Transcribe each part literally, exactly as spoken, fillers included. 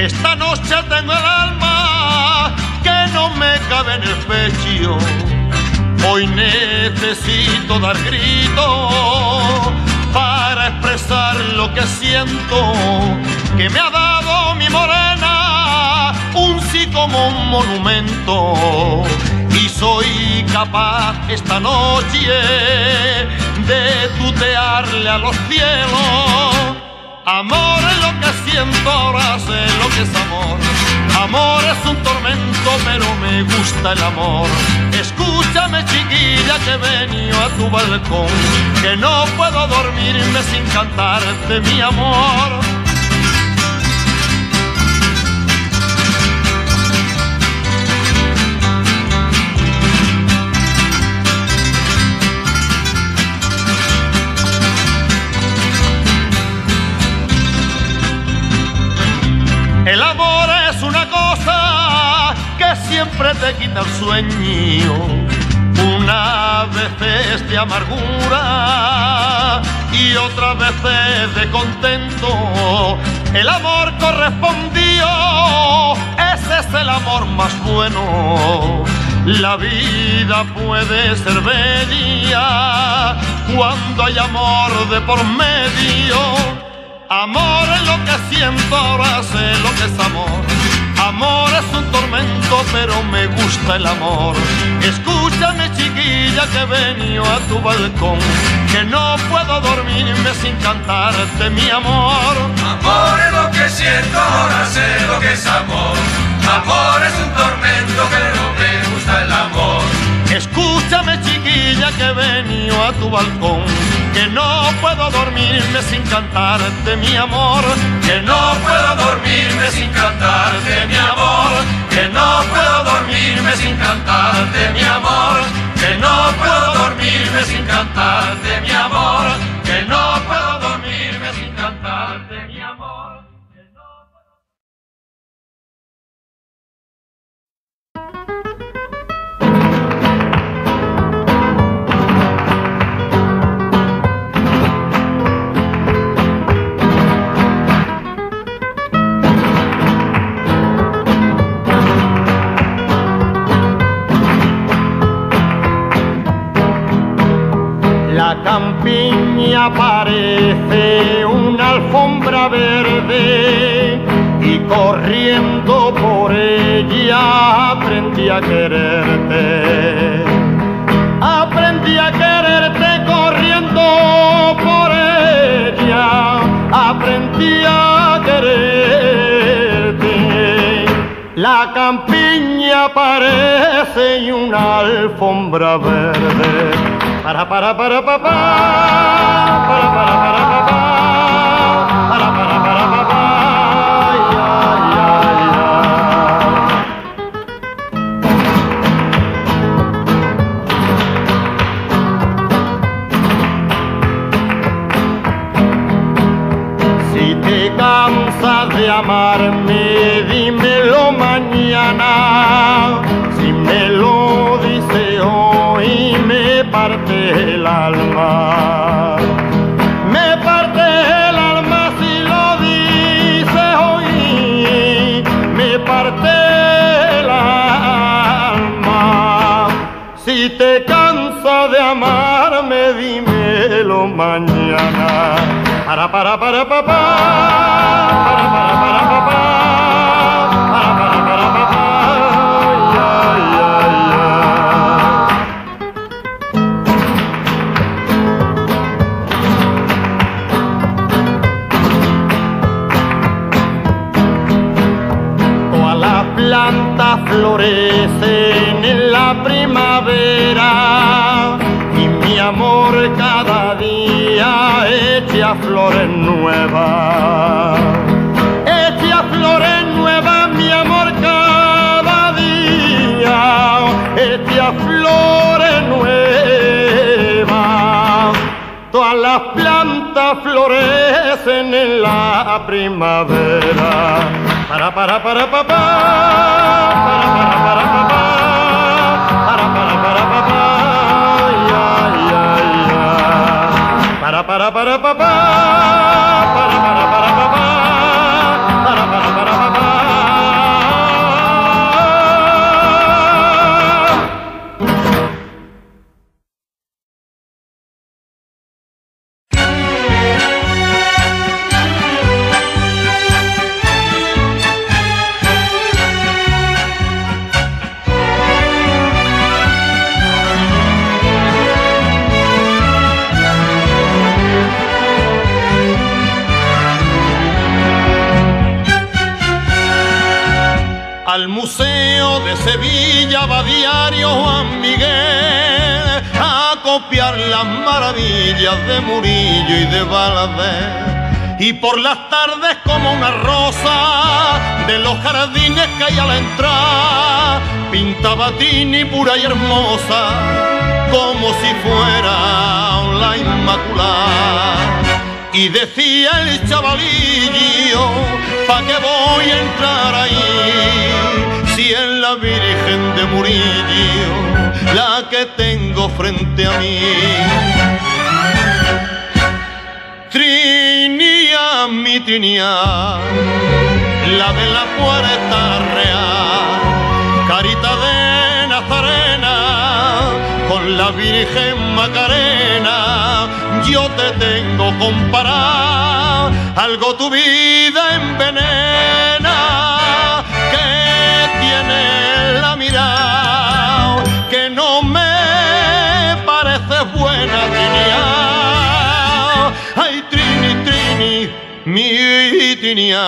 Esta noche tengo el alma que no me cabe en el pecho. Hoy necesito dar grito para expresar lo que siento, que me ha dado mi morena un sí como un monumento. Y soy capaz esta noche de tutearle a los cielos. Amor es lo que siento, ahora sé lo que es amor. Amor es un tormento, pero me gusta el amor. Escúchame, chiquilla, que he venido a tu balcón, que no puedo dormirme sin cantarte mi amor. El amor es una cosa que siempre te quita el sueño, unas veces de amargura y otras veces de contento. El amor correspondido, ese es el amor más bueno. La vida puede ser bella cuando hay amor de por medio. Amor es lo que siento, ahora sé lo que es amor. Amor es un tormento, pero me gusta el amor. Escúchame, chiquilla, que he venido a tu balcón, que no puedo dormirme sin cantarte mi amor. Amor es lo que siento, ahora sé lo que es amor. Amor es un tormento, pero me gusta el amor. Escúchame, chiquilla, que he venido a tu balcón, que no puedo dormirme sin cantarte mi amor. Que no puedo dormirme sin cantarte mi amor. Que no puedo dormirme sin cantarte mi amor. Que no puedo dormirme sin cantarte mi amor. Que no puedo dormirme sin cantarte mi amor. La campiña parece una alfombra verde y corriendo por ella aprendí a quererte. Aprendí a quererte corriendo por ella, aprendí a quererte. La campiña parece una alfombra verde. Para para para para para para para para para para para para Si te cansas de amarme, dímelo mañana. Si me lo dices hoy, me parte el alma. Me parte el alma si lo dices hoy. Me parte el alma. Si te cansas de amarme, dímelo mañana. Para para para para para para para para para para para para. Plantas florecen en la primavera y mi amor cada día echa flores nuevas. Echa flores nuevas, mi amor, cada día echa flores nuevas. Todas las plantas florecen en la primavera. Para para para para para para para para para para para para ya ya ya para para para para para para para para para para para para Al Museo de Sevilla va diario Juan Miguel a copiar las maravillas de Murillo y de Valadez. Y por las tardes como una rosa de los jardines que hay a la entrada, pintaba Trini pura y hermosa como si fuera la Inmaculada. Y decía el chavalillo, ¿pa' qué voy a entrar ahí? Si es la Virgen de Murillo la que tengo frente a mí. Trinía, mi Trinía, la de la Puerta Real, carita de Nazarena, con la Virgen Macarena, yo te tengo comparada, algo tu vida envenena, que tiene la mirada, que no me parece buena, Trinía. Ay, Trini, Trini, mi Trinía.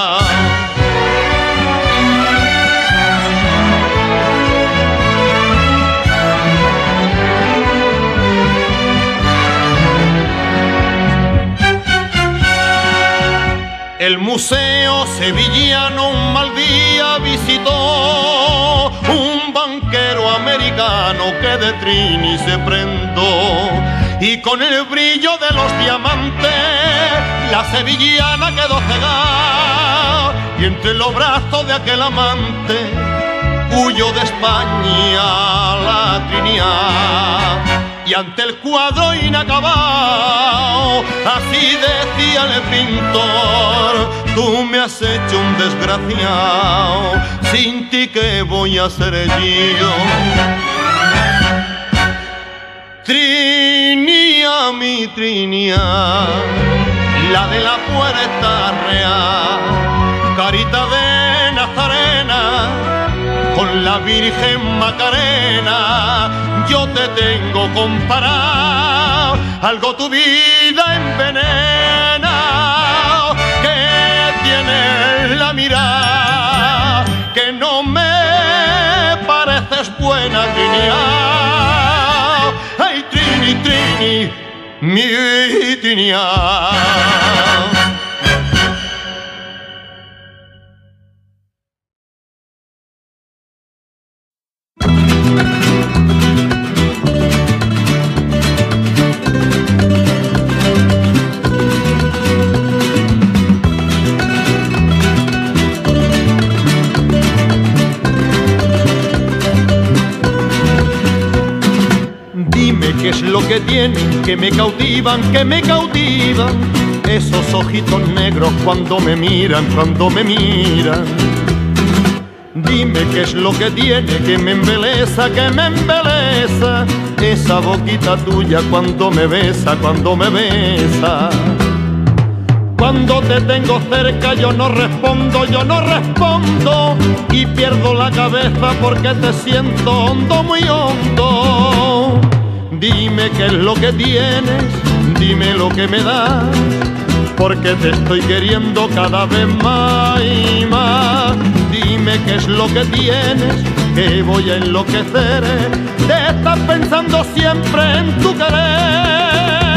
El museo sevillano un mal día visitó un banquero americano que de Trini se prendó. Y con el brillo de los diamantes la sevillana quedó cegada, y entre los brazos de aquel amante huyó de España la Trinidad. Y ante el cuadro inacabado así decía el pintor: tú me has hecho un desgraciado, sin ti ¿qué voy a hacer yo? Trinía, mi Trinía, la de la Puerta Real, carita de Nazarena, con la Virgen Macarena, yo te tengo comparado, algo tu vida envenena, que tiene la mirada, que no me pareces buena, Trinía. Ay, Trini, Trini, mi Trinía. ¿Qué es lo que tienen que me cautivan, que me cautivan? Esos ojitos negros cuando me miran, cuando me miran. Dime qué es lo que tiene que me embeleza, que me embeleza. Esa boquita tuya cuando me besa, cuando me besa. Cuando te tengo cerca yo no respondo, yo no respondo, y pierdo la cabeza porque te siento hondo, muy hondo. Dime qué es lo que tienes, dime lo que me das, porque te estoy queriendo cada vez más y más. Dime qué es lo que tienes, que voy a enloquecer de estar pensando siempre en tu querer.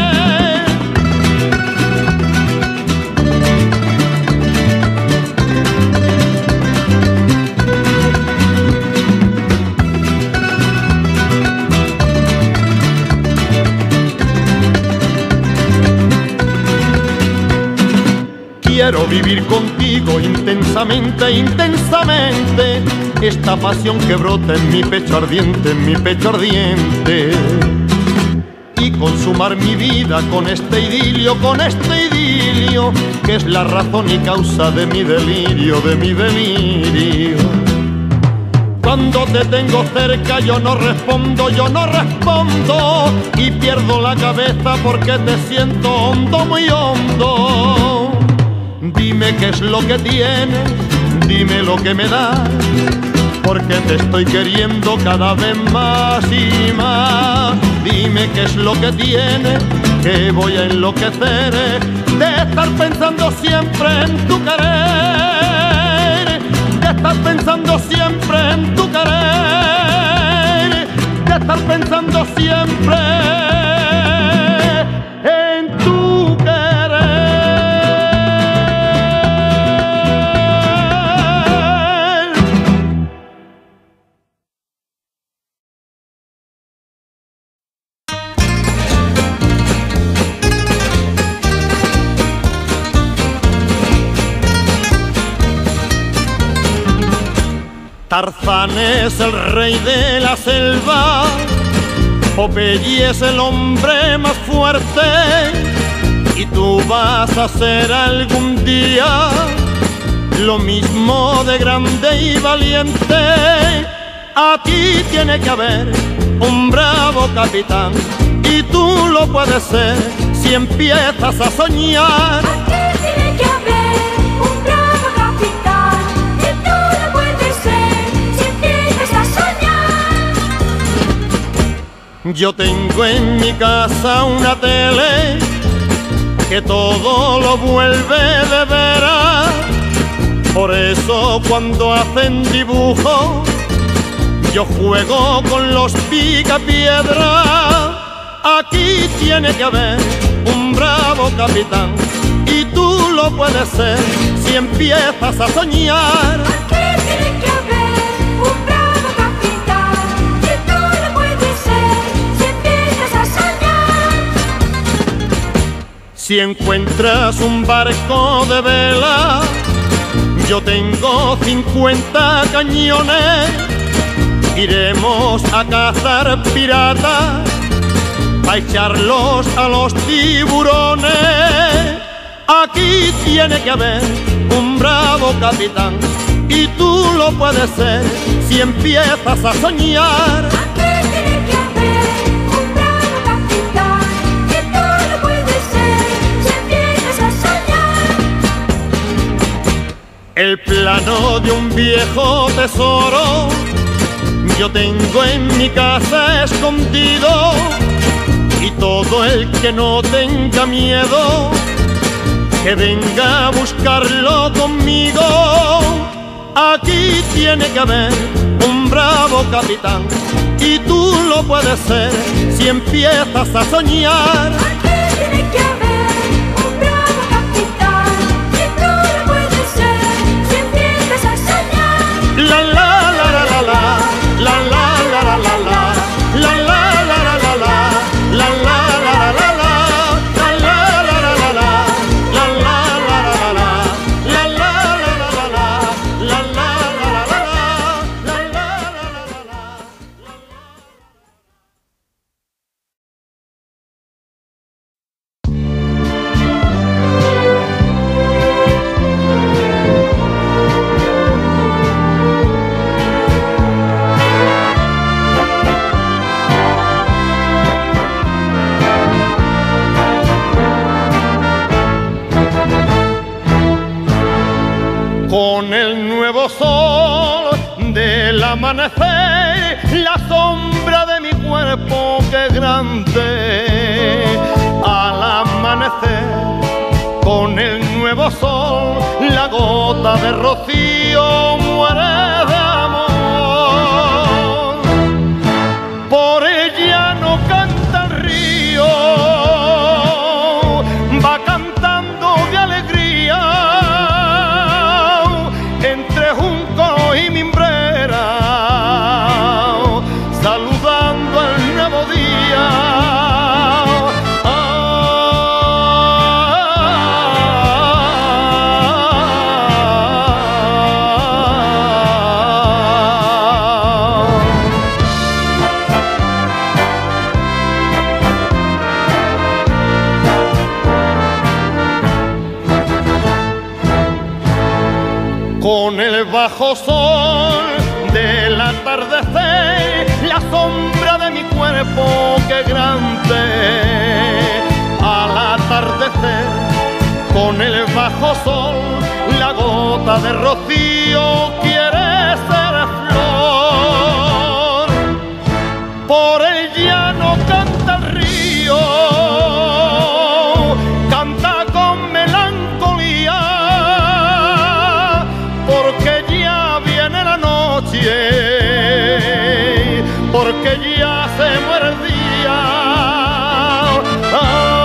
Quiero vivir contigo intensamente, intensamente, esta pasión que brota en mi pecho ardiente, en mi pecho ardiente. Y consumar mi vida con este idilio, con este idilio, que es la razón y causa de mi delirio, de mi delirio. Cuando te tengo cerca yo no respondo, yo no respondo, y pierdo la cabeza porque te siento hondo, muy hondo. Dime qué es lo que tienes, dime lo que me das, porque te estoy queriendo cada vez más y más. Dime qué es lo que tienes, que voy a enloquecer de estar pensando siempre en tu querer, de estar estar pensando siempre en tu querer, de estar pensando siempre en tu querer. Tarzán es el rey de la selva, Popeye es el hombre más fuerte, y tú vas a ser algún día lo mismo de grande y valiente. Aquí tiene que haber un bravo capitán, y tú lo puedes ser si empiezas a soñar. Aquí tiene que haber un bravo capitán, y tú lo puedes ser si empiezas a soñar. Yo tengo en mi casa una tele que todo lo vuelve de veras. Por eso cuando hacen dibujo yo juego con los picapiedra. Aquí tiene que haber un bravo capitán, y tú lo puedes ser si empiezas a soñar. Aquí tiene que haber un bravo capitán, y tú lo puedes ser si empiezas a soñar. Si encuentras un barco de vela, yo tengo cincuenta cañones. Iremos a cazar piratas, a echarlos a los tiburones. Aquí tiene que haber un bravo capitán, y tú lo puedes ser si empiezas a soñar. Aquí tiene que haber un bravo capitán, y tú lo puedes ser si empiezas a soñar. El plano de un viejo tesoro yo tengo en mi casa escondido, y todo el que no tenga miedo que venga a buscarlo conmigo. Aquí tiene que haber un bravo capitán, y tú lo puedes ser si empiezas a soñar. Aquí tiene que haber un bravo capitán, y tú lo puedes ser si empiezas a soñar. La la la la la la, la la la la la la, la la la la la la, la la la la la la, la la la la la la, la la la la la la, la la la la la la, la la la la la la, la la la la la. Con el nuevo sol del amanecer, la sombra de mi cuerpo que grande. Al amanecer, con el nuevo sol, la gota de rocío muere de amor. Por ella no canta el río, va cantando de alegría entre junco y mimbrera, saludando el nuevo día. Con el bajo sol del atardecer, la sombra de mi cuerpo que grande. Al atardecer, con el bajo sol, la gota de rocío quiere ser flor. Por ella no canta el río, canta con melancolía, porque ya viene que ya se muere el día. Ah,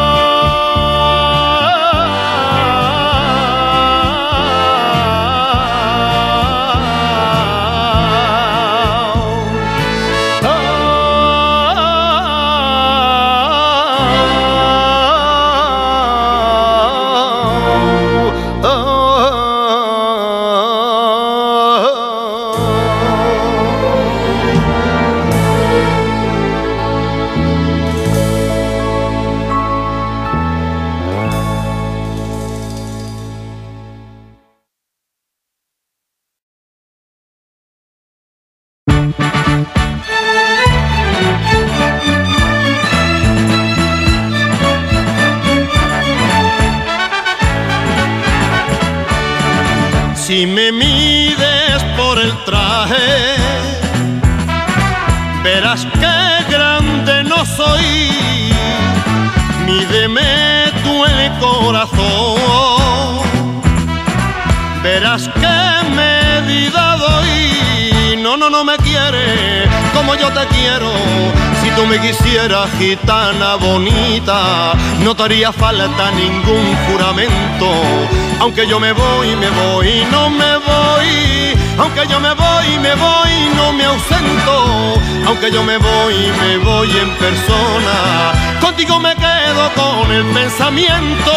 si me mides por el traje, verás qué grande no soy. Mídeme tú el corazón, verás qué medida doy. No, no, no me quieres como yo te quiero. Si tú me quisieras, gitana bonita, no te haría falta ningún juramento. Aunque yo me voy, me voy, no me voy. Aunque yo me voy, me voy, no me ausento. Aunque yo me voy, me voy en persona. Contigo me quedo con el pensamiento.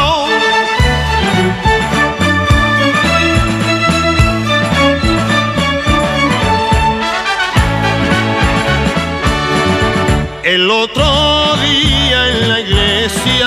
El otro día en la iglesia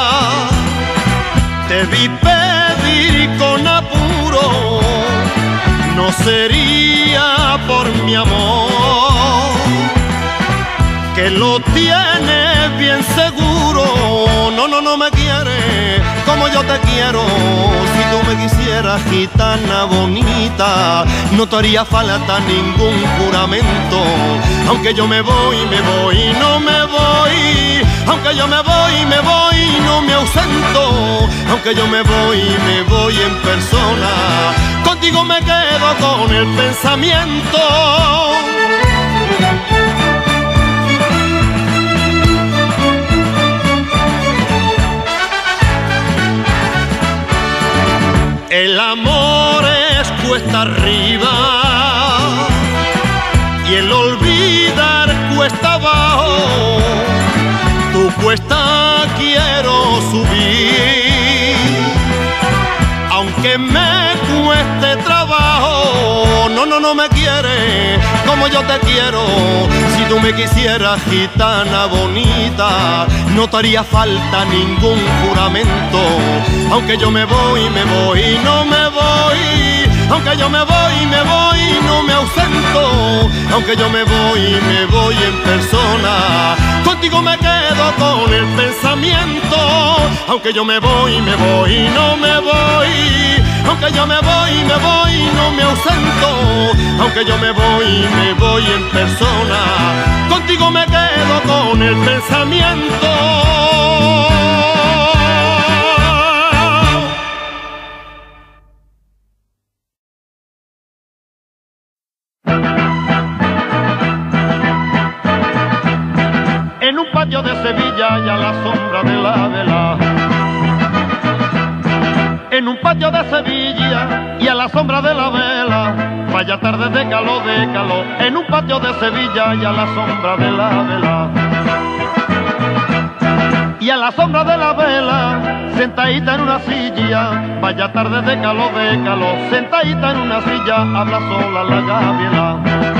te vi pedir con apuro, no sería por mi amor, que lo tienes bien seguro. No, no, no me quieres como yo te quiero. Si tú me quisieras, gitana bonita, no te haría falta ningún juramento. Aunque yo me voy, me voy, no me voy. Aunque yo me voy, me voy, no me ausento. Aunque yo me voy, me voy en persona. Contigo me quedo con el pensamiento. El amor es cuesta arriba y el olvidar cuesta abajo. Tu cuesta quiero subir, aunque me cueste trabajo. No, no, no me quieres como yo te quiero. Si tú me quisieras, gitana bonita, no te haría falta ningún juramento. Aunque yo me voy, me voy, no me voy. Aunque yo me voy, me voy, no me ausento. Aunque yo me voy, me voy en persona. Contigo me quedo con el pensamiento. Aunque yo me voy, me voy, no me voy. Aunque yo me voy, me voy, no me ausento. Aunque yo me voy, me voy en persona. Contigo me quedo con el pensamiento. En un patio de Sevilla y a la sombra de la vela. En un patio de Sevilla y a la sombra de la vela. Vaya tarde de calor, de calor. En un patio de Sevilla y a la sombra de la vela. Y a la sombra de la vela, sentadita en una silla. Vaya tarde de calor, de calor. Sentadita en una silla, habla sola la gaviela.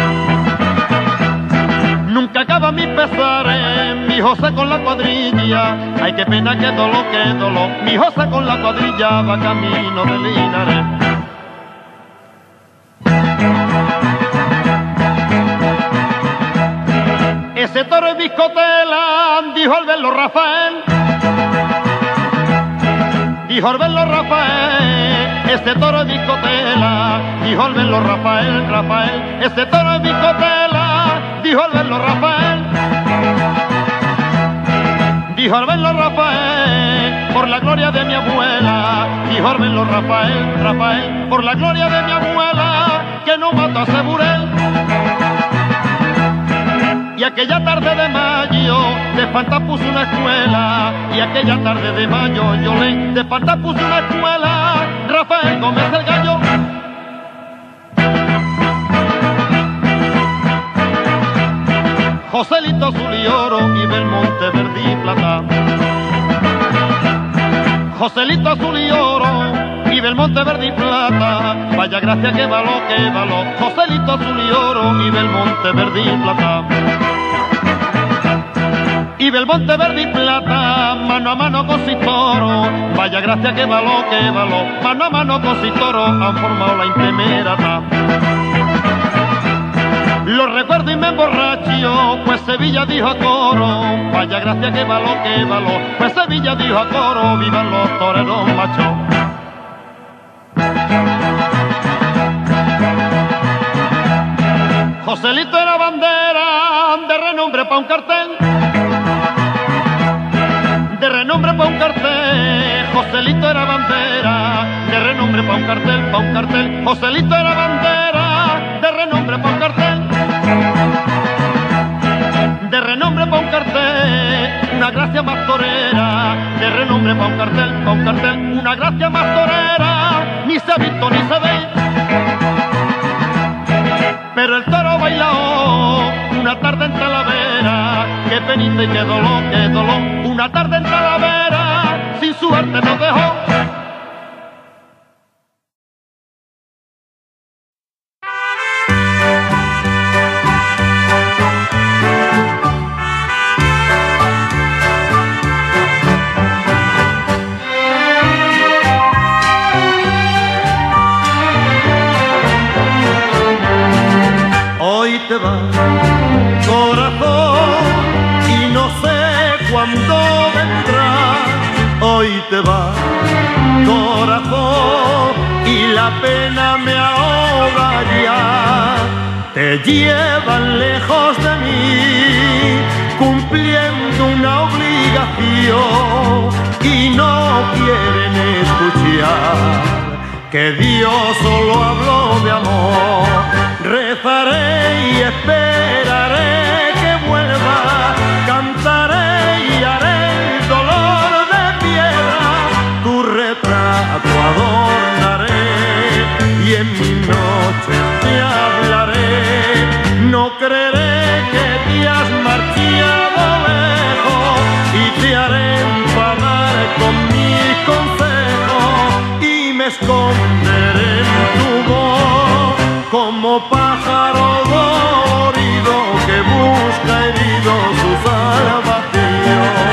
Nunca acaba mi pesares, mi José con la cuadrilla. Ay, qué pena, qué dolor, qué dolor. Mi José con la cuadrilla va camino de Linares. Ese toro es Biscotela, dijo al verlo Rafael. Dijo al verlo Rafael, ese toro es Biscotela. Dijo al verlo Rafael, Rafael, ese toro es Biscotela. Dijo al verlo Rafael. Dijo al verlo Rafael, por la gloria de mi abuela. Dijo al verlo Rafael, Rafael, por la gloria de mi abuela, que no mata a ese burel. Y aquella tarde de mayo de Fanta puso una escuela. Y aquella tarde de mayo yo le de Fanta puso una escuela. Rafael Gómez el Gallo. Joselito Azul y Oro y Belmonte Verde y Plata. Joselito Azul y Oro y Belmonte Verde y Plata. Vaya gracia que való, que való. Joselito Azul y Oro y Belmonte Verde y Plata. Y Belmonte Verde y Plata, mano a mano con Sitoro. Vaya gracia que való, que való. Mano a mano con Sitoro han formado la Intemerata. Lo recuerdo y me emborracho, pues Sevilla dijo a coro. Vaya gracia que való, que való. Pues Sevilla dijo a coro, vivan los toreros machos. Joselito era bandera de renombre pa' un cartel. De renombre pa' un cartel. Joselito era bandera de renombre pa' un cartel, pa' un cartel. Joselito era bandera de renombre pa' un cartel. De renombre pa' un cartel, una gracia más torera. De renombre pa' un cartel, pa' un cartel, una gracia más torera. Ni se ha visto ni se ve. Pero el toro bailó una tarde en Talavera. Qué penita y qué dolor, qué dolor. Una tarde en Talavera, sin suerte nos dejó. Hoy te vas, corazón, y no sé cuándo vendrás. Hoy te vas, corazón, y la pena me ahoga ya. Te llevan lejos de mí, cumpliendo una obligación, y no quieren escuchar que Dios solo habló de amor. Rezaré y esperaré que vuelva, cantaré y haré el dolor de piedra. Tu retrato adornaré y en mi noche te hablaré. No creeré que te has marchado lejos y te haré enfadar con mis consejos y me esconderé en tu voz como pájaro dolorido que busca herido su salvación.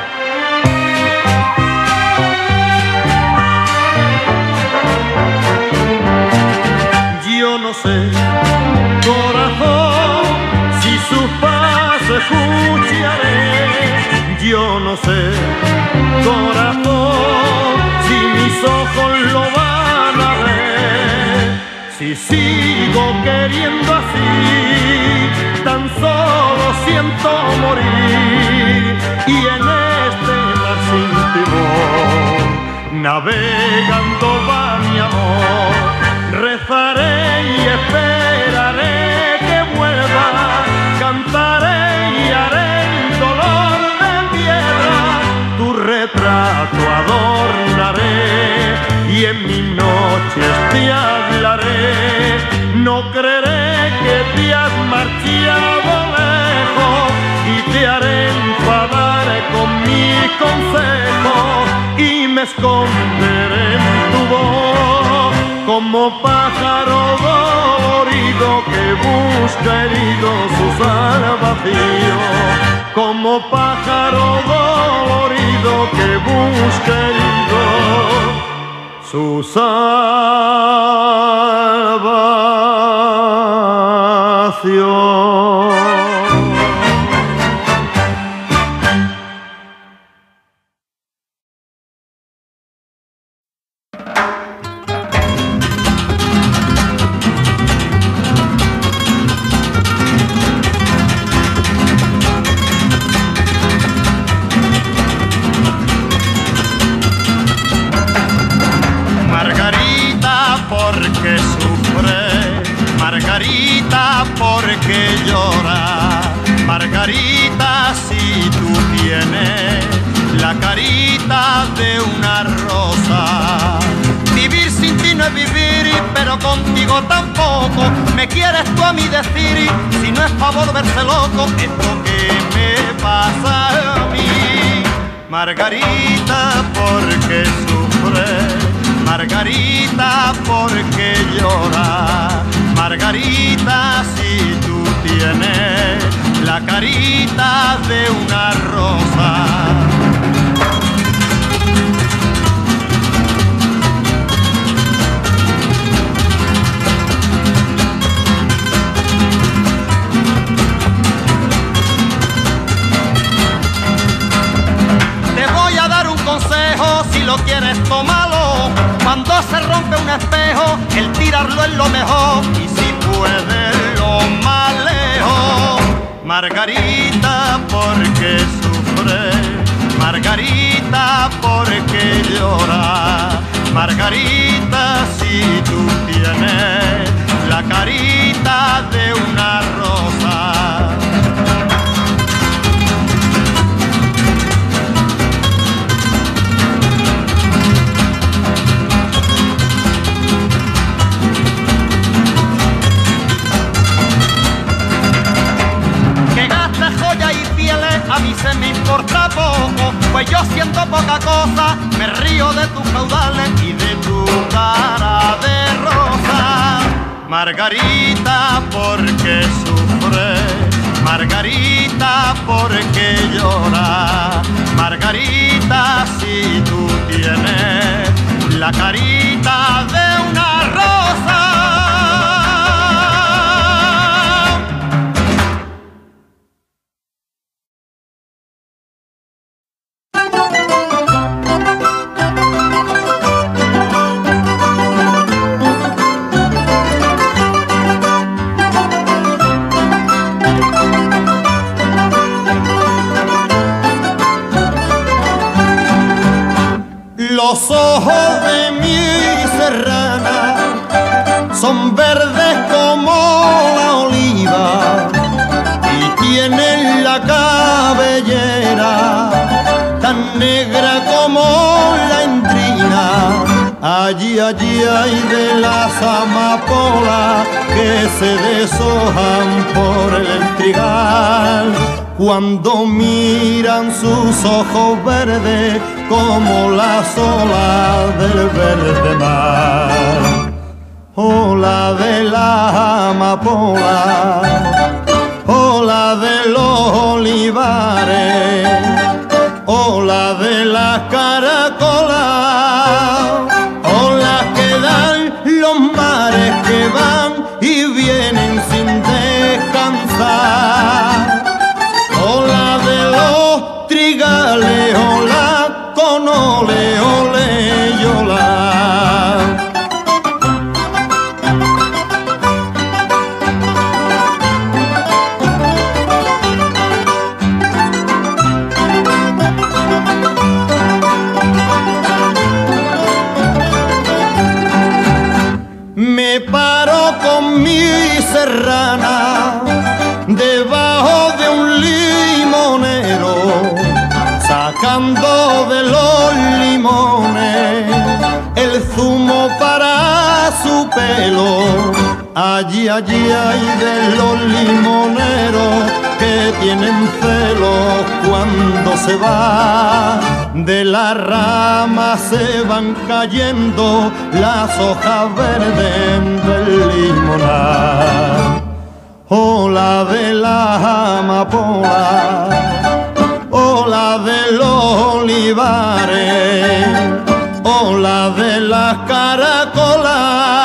Yo no sé, corazón, si su paso escucharé. Yo no sé, corazón, si mis ojos lo van a ver. Si sigo queriendo así, tan solo siento morir. Y en este mar sin timón, navegando va mi amor. Rezaré y esperaré que vuelva, cantaré y haré el dolor de piedra. Tu retrato adornaré y en mis noches te hablaré. No creeré que te has marchado lejos y te haré enfadar con mis consejos y me esconderé en tu voz como pájaro dolorido que busca herido su salvación. Como pájaro dolorido que busca herido su salvación. Margarita, porque llora, Margarita, si tú tienes la carita de una rosa. Vivir sin ti no es vivir, pero contigo tampoco. Me quieres tú a mí decir, si no es pa' volverse loco, esto que me pasa a mí. Margarita, ¿por qué sufres? Margarita, ¿por qué lloras? Margarita, si tú tienes la carita de una rosa. Te voy a dar un consejo, si lo quieres tómalo. Cuando se rompe un espejo, el tirarlo es lo mejor, y si puedes lo más lejos. Margarita, ¿por qué sufres? Margarita, ¿por qué lloras? Margarita, si tú tienes la carita de una rosa. A mí se me importa poco, pues yo siento poca cosa. Me río de tus caudales y de tu cara de rosa. Margarita, ¿por qué sufres? Margarita, ¿por qué lloras? Margarita, si tú tienes la carita de una rosa. Los ojos de mi serrana son verdes como la oliva y tienen la cabellera tan negra como la endrina. Allí, allí hay de las amapolas que se deshojan por el trigal cuando miran sus ojos verdes como las olas del verde mar. Ola de la amapola, ola de los olivares, ola de las caracolas, olas que dan los mares que van y vienen sin descansar. Ola de los trigales, ola con ole, ole y ola. Me paro con mi serrana debajo de un limonero, sacando de los limones el zumo para su pelo. Allí, allí hay de los limoneros que tienen celos cuando se va. De la rama se van cayendo las hojas verdes del limonar. Ola de la amapola, ola de los olivares, ola de las caracolas,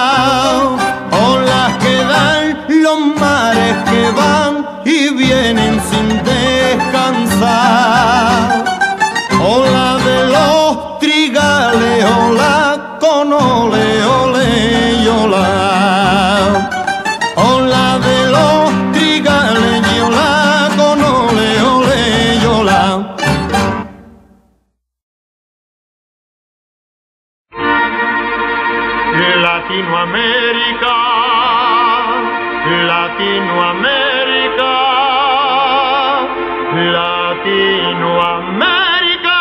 olas que dan los mares que van y vienen sin descansar. Ola de los trigales, ola con ole, ole y ola. Ola de los trigales y ola con ole, ole y ola. Latinoamérica, Latinoamérica, Latinoamérica.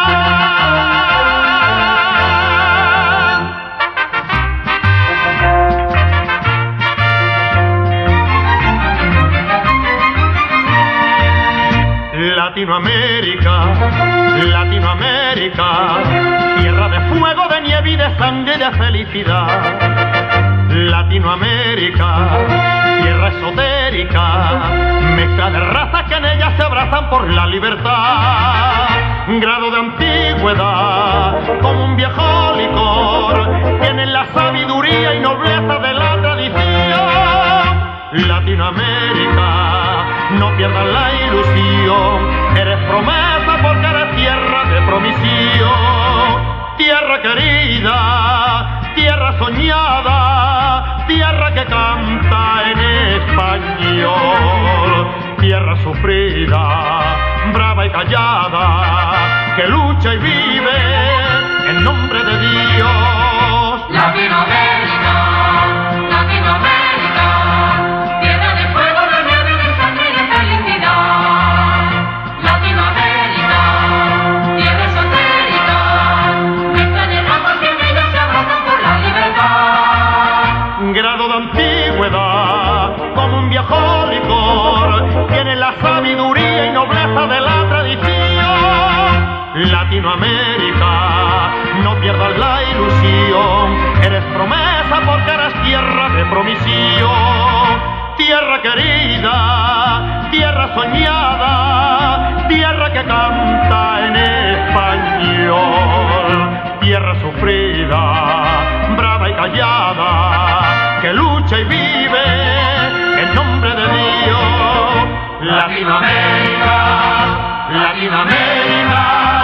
Latinoamérica, Latinoamérica, tierra de fuego, de nieve y de sangre y de felicidad. Latinoamérica, tierra esotérica, mezcla de razas que en ella se abrazan por la libertad. Grado de antigüedad, como un viejo licor, tienen la sabiduría y nobleza de la tradición. Latinoamérica, no pierdas la ilusión, eres promesa porque eres tierra de promisión. Tierra querida, tierra soñada, tierra que canta en español. Tierra sufrida, brava y callada, que lucha y vive en nombre de Dios. Latinoamérica, Latinoamérica, tierra de fuego, de nieve, de sangre y de felicidad. Latinoamérica, tierra esotérica, mezcla de razas que en ella se abrazan por la libertad. Grado de antigüedad, como un viejo licor, tiene la sabiduría y nobleza de la tradición. Latinoamérica, no pierdas la ilusión, eres promesa porque eres tierra de promisión. Tierra querida, tierra soñada, tierra que canta en español. Tierra sufrida, brava y callada, que lucha y vive en nombre de Dios. Latinoamérica, Latinoamérica,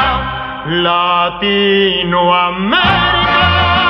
Latinoamérica.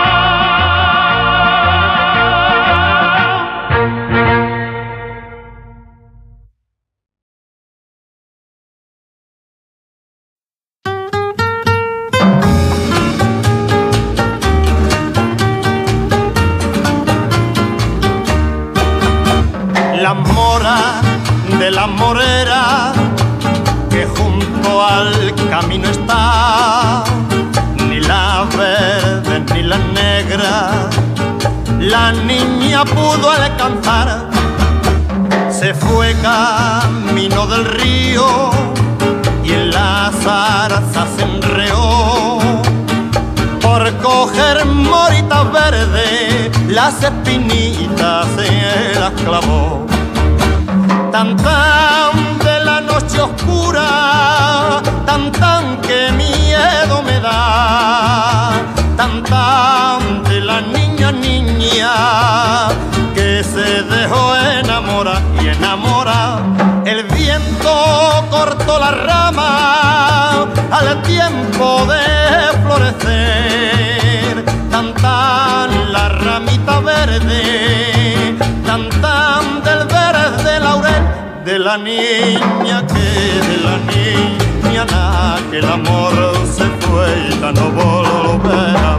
La mora de la morera que junto al camino está, ni la verde ni la negra la niña pudo alcanzar. Se fue camino del río y en la zarza se enreó por coger moritas verdes, las espinitas se las clavó. Tan tan de la noche oscura, tan tan que miedo me da, tan tan de la niña niña que se dejó enamorar y enamora. El viento cortó la rama al tiempo de florecer, tan tan la ramita verde, tan tan del verde laurel de la niña que de la niña na, que el amor se fue y ya no volverá.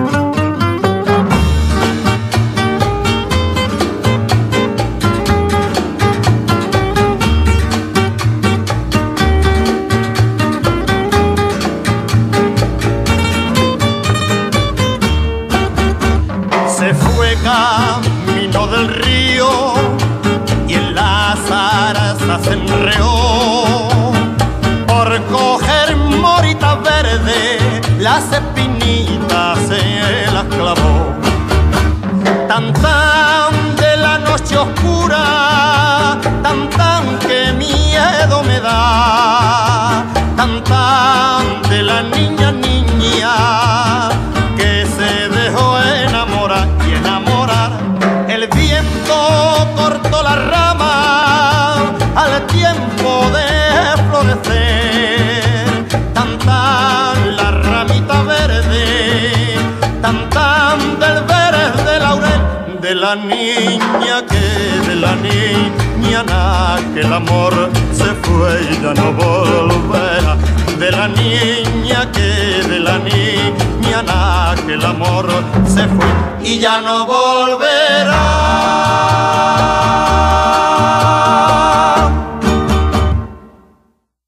Se fue camino del río y en la zarza se enreó por coger moritas verdes, las espinitas se las clavó. Tan tan de la noche oscura, tan tan que miedo me da, tan tan de la niña niña que se dejó enamorar y enamorar. El viento cortó la rama al tiempo de florecer, tan tan la ramita verde, tan tan del verde laurel de la niña que de la niña na, que el amor se fue y ya no volverá. De la niña que de la niña na, que el amor se fue y ya no volverá.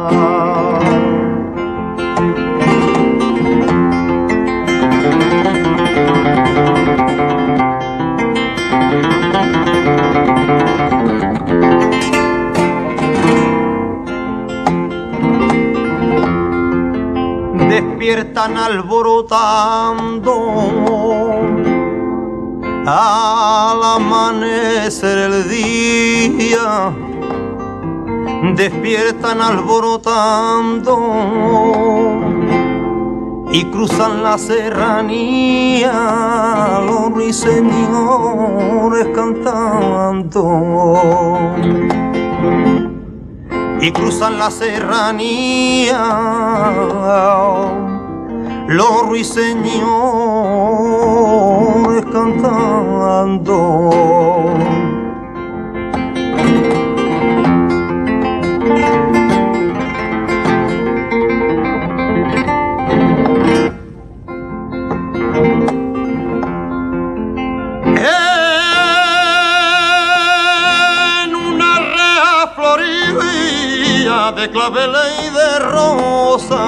Despiertan alborotando al amanecer el día, despiertan alborotando y cruzan la serranía los ruiseñores cantando. Y cruzan la serranía los ruiseñores cantando. De claveles y de rosa,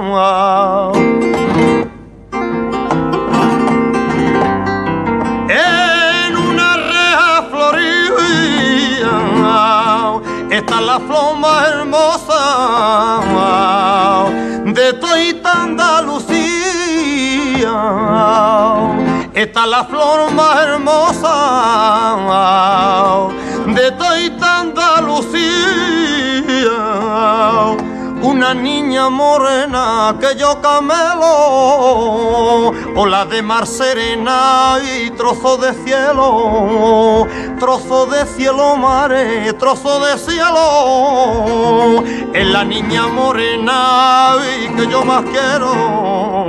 en una reja florida está la flor más hermosa de toda Andalucía. Está la flor más hermosa de toda Andalucía. Una niña morena que yo camelo, o la de mar serena y trozo de cielo, trozo de cielo mare, trozo de cielo, es la niña morena y que yo más quiero.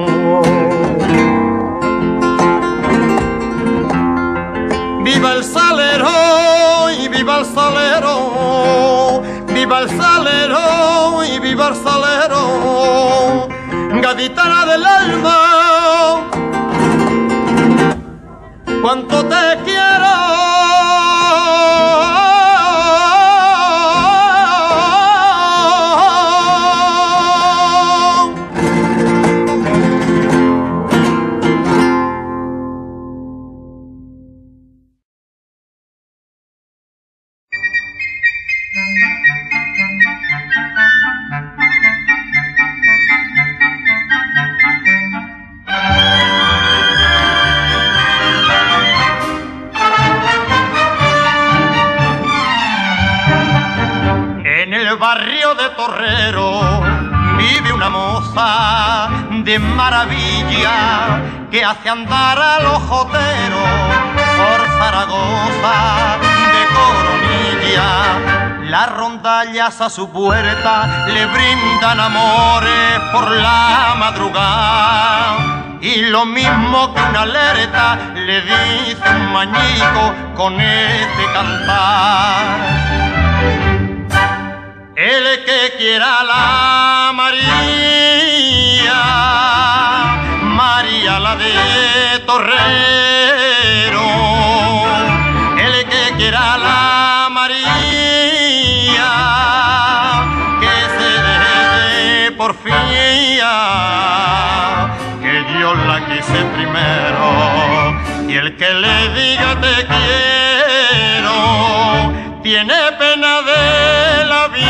Viva el salero y viva el salero, viva el salero y viva el salero, gaditana del alma, cuánto te quiero. Barrio de Torrero vive una moza de maravilla que hace andar a los joteros por Zaragoza de Coronilla. Las rondallas a su puerta le brindan amores por la madrugada, y lo mismo que una alerta le dice un mañico con este cantar. El que quiera la María, María la de Torrero. El que quiera la María, que se deje por porfía, que yo la quise primero. Y el que le diga te quiero, tiene pena de la vida.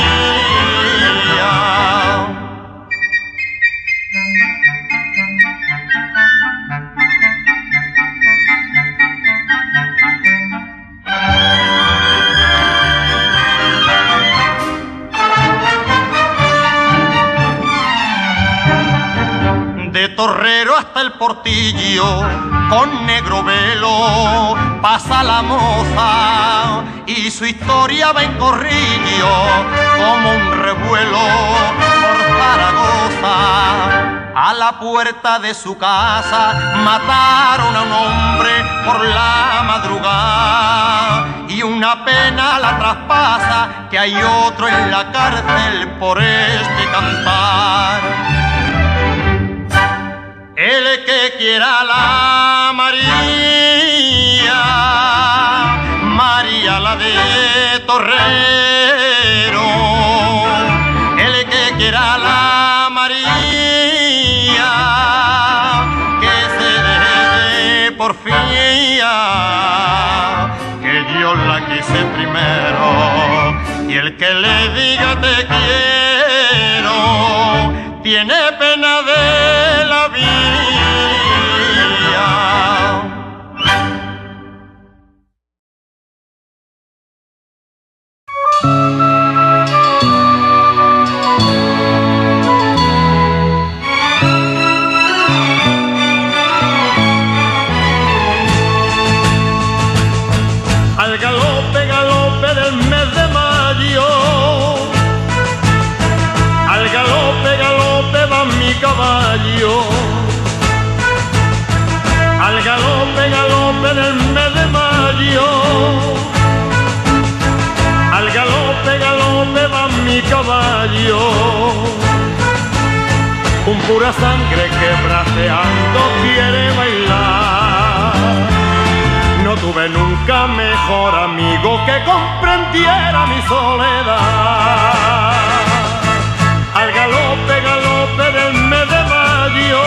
De Torrero hasta el Portillo, con negro velo, pasa la moza y su historia va en corrillo, como un revuelo por Zaragoza. A la puerta de su casa mataron a un hombre por la madrugada, y una pena la traspasa, que hay otro en la cárcel por este cantar. El que quiera la María, María la de Torrero. El quiera la María, que se deje de porfía, que yo la quise primero, y el que le diga te quiero tiene pena de la vida. Al galope, galope del mes de mayo, al galope, galope va mi caballo. Al galope, galope del mes de mayo, al galope, galope va mi caballo. Un pura sangre que braceando quiere bailar. No tuve nunca mejor amigo que comprendiera mi soledad. Al galope, galope del mes de mayo,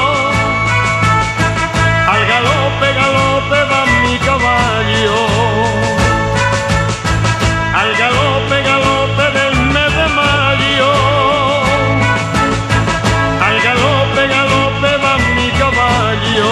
al galope, galope va mi caballo. Al galope, galope del mes de mayo, al galope, galope va mi caballo.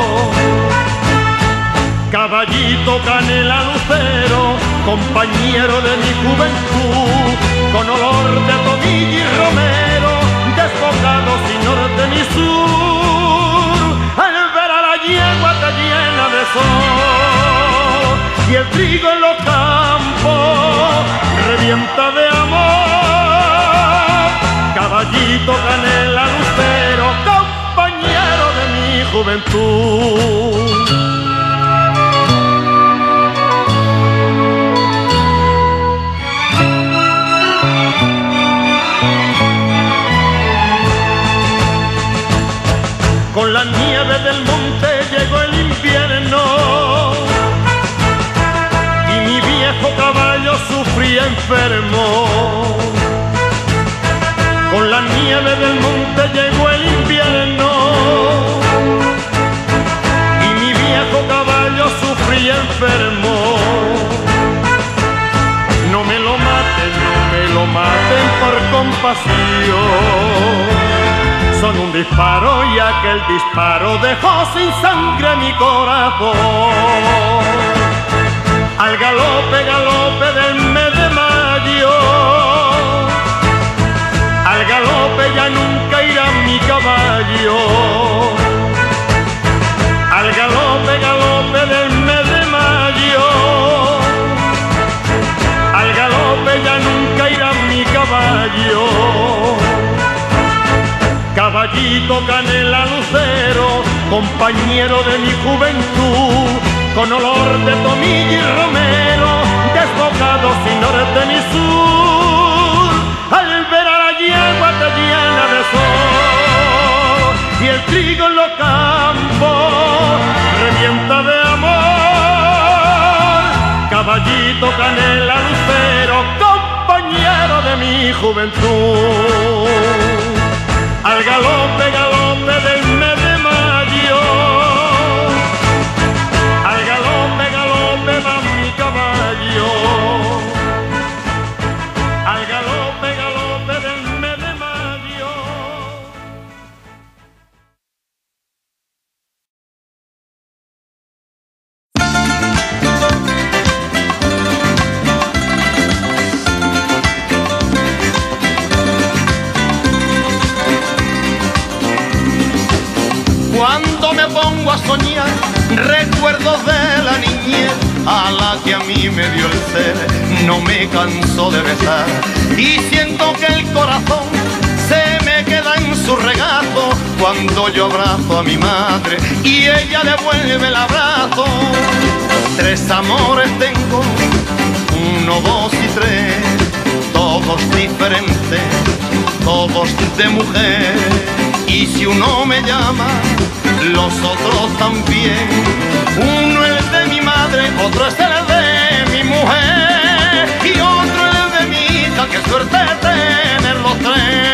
Caballito canela lucero, compañero de mi juventud, con olor de tomillo y romero, desbocado sin norte ni sur. Al ver a la yegua te llena de sol, y el trigo en los campos revienta de amor. Caballito canela lucero, compañero de mi juventud. Con la nieve del monte llegó el invierno y mi viejo caballo sufría enfermo. Con la nieve del monte llegó el invierno y mi viejo caballo sufría enfermo. No me lo maten, no me lo maten por compasión. Son un disparo y aquel disparo dejó sin sangre mi corazón. Al galope, galope del mes de mayo, al galope ya nunca irá mi caballo. Al galope, galope del mes de mayo, al galope ya nunca irá mi caballo. Caballito canela lucero, compañero de mi juventud, con olor de tomillo y romero, desbocado sin norte ni sur. Al ver a la yegua te llena de sol, y el trigo en los campos revienta de amor. Caballito canela lucero, compañero de mi juventud. Al galope, galope del mes de mayo, al galope, galope va mi caballo. Al galope, galope del mes de mayo. Cuando me pongo a soñar recuerdos de la niñez, a la que a mí me dio el ser, no me canso de besar, y siento que el corazón se me queda en su regazo cuando yo abrazo a mi madre y ella devuelve el abrazo. Tres amores tengo, uno, dos y tres, todos diferentes, todos de mujer. Y si uno me llama, los otros también. Uno es de mi madre, otro es el de mi mujer, y otro es el de mi hija, qué suerte tener los tres.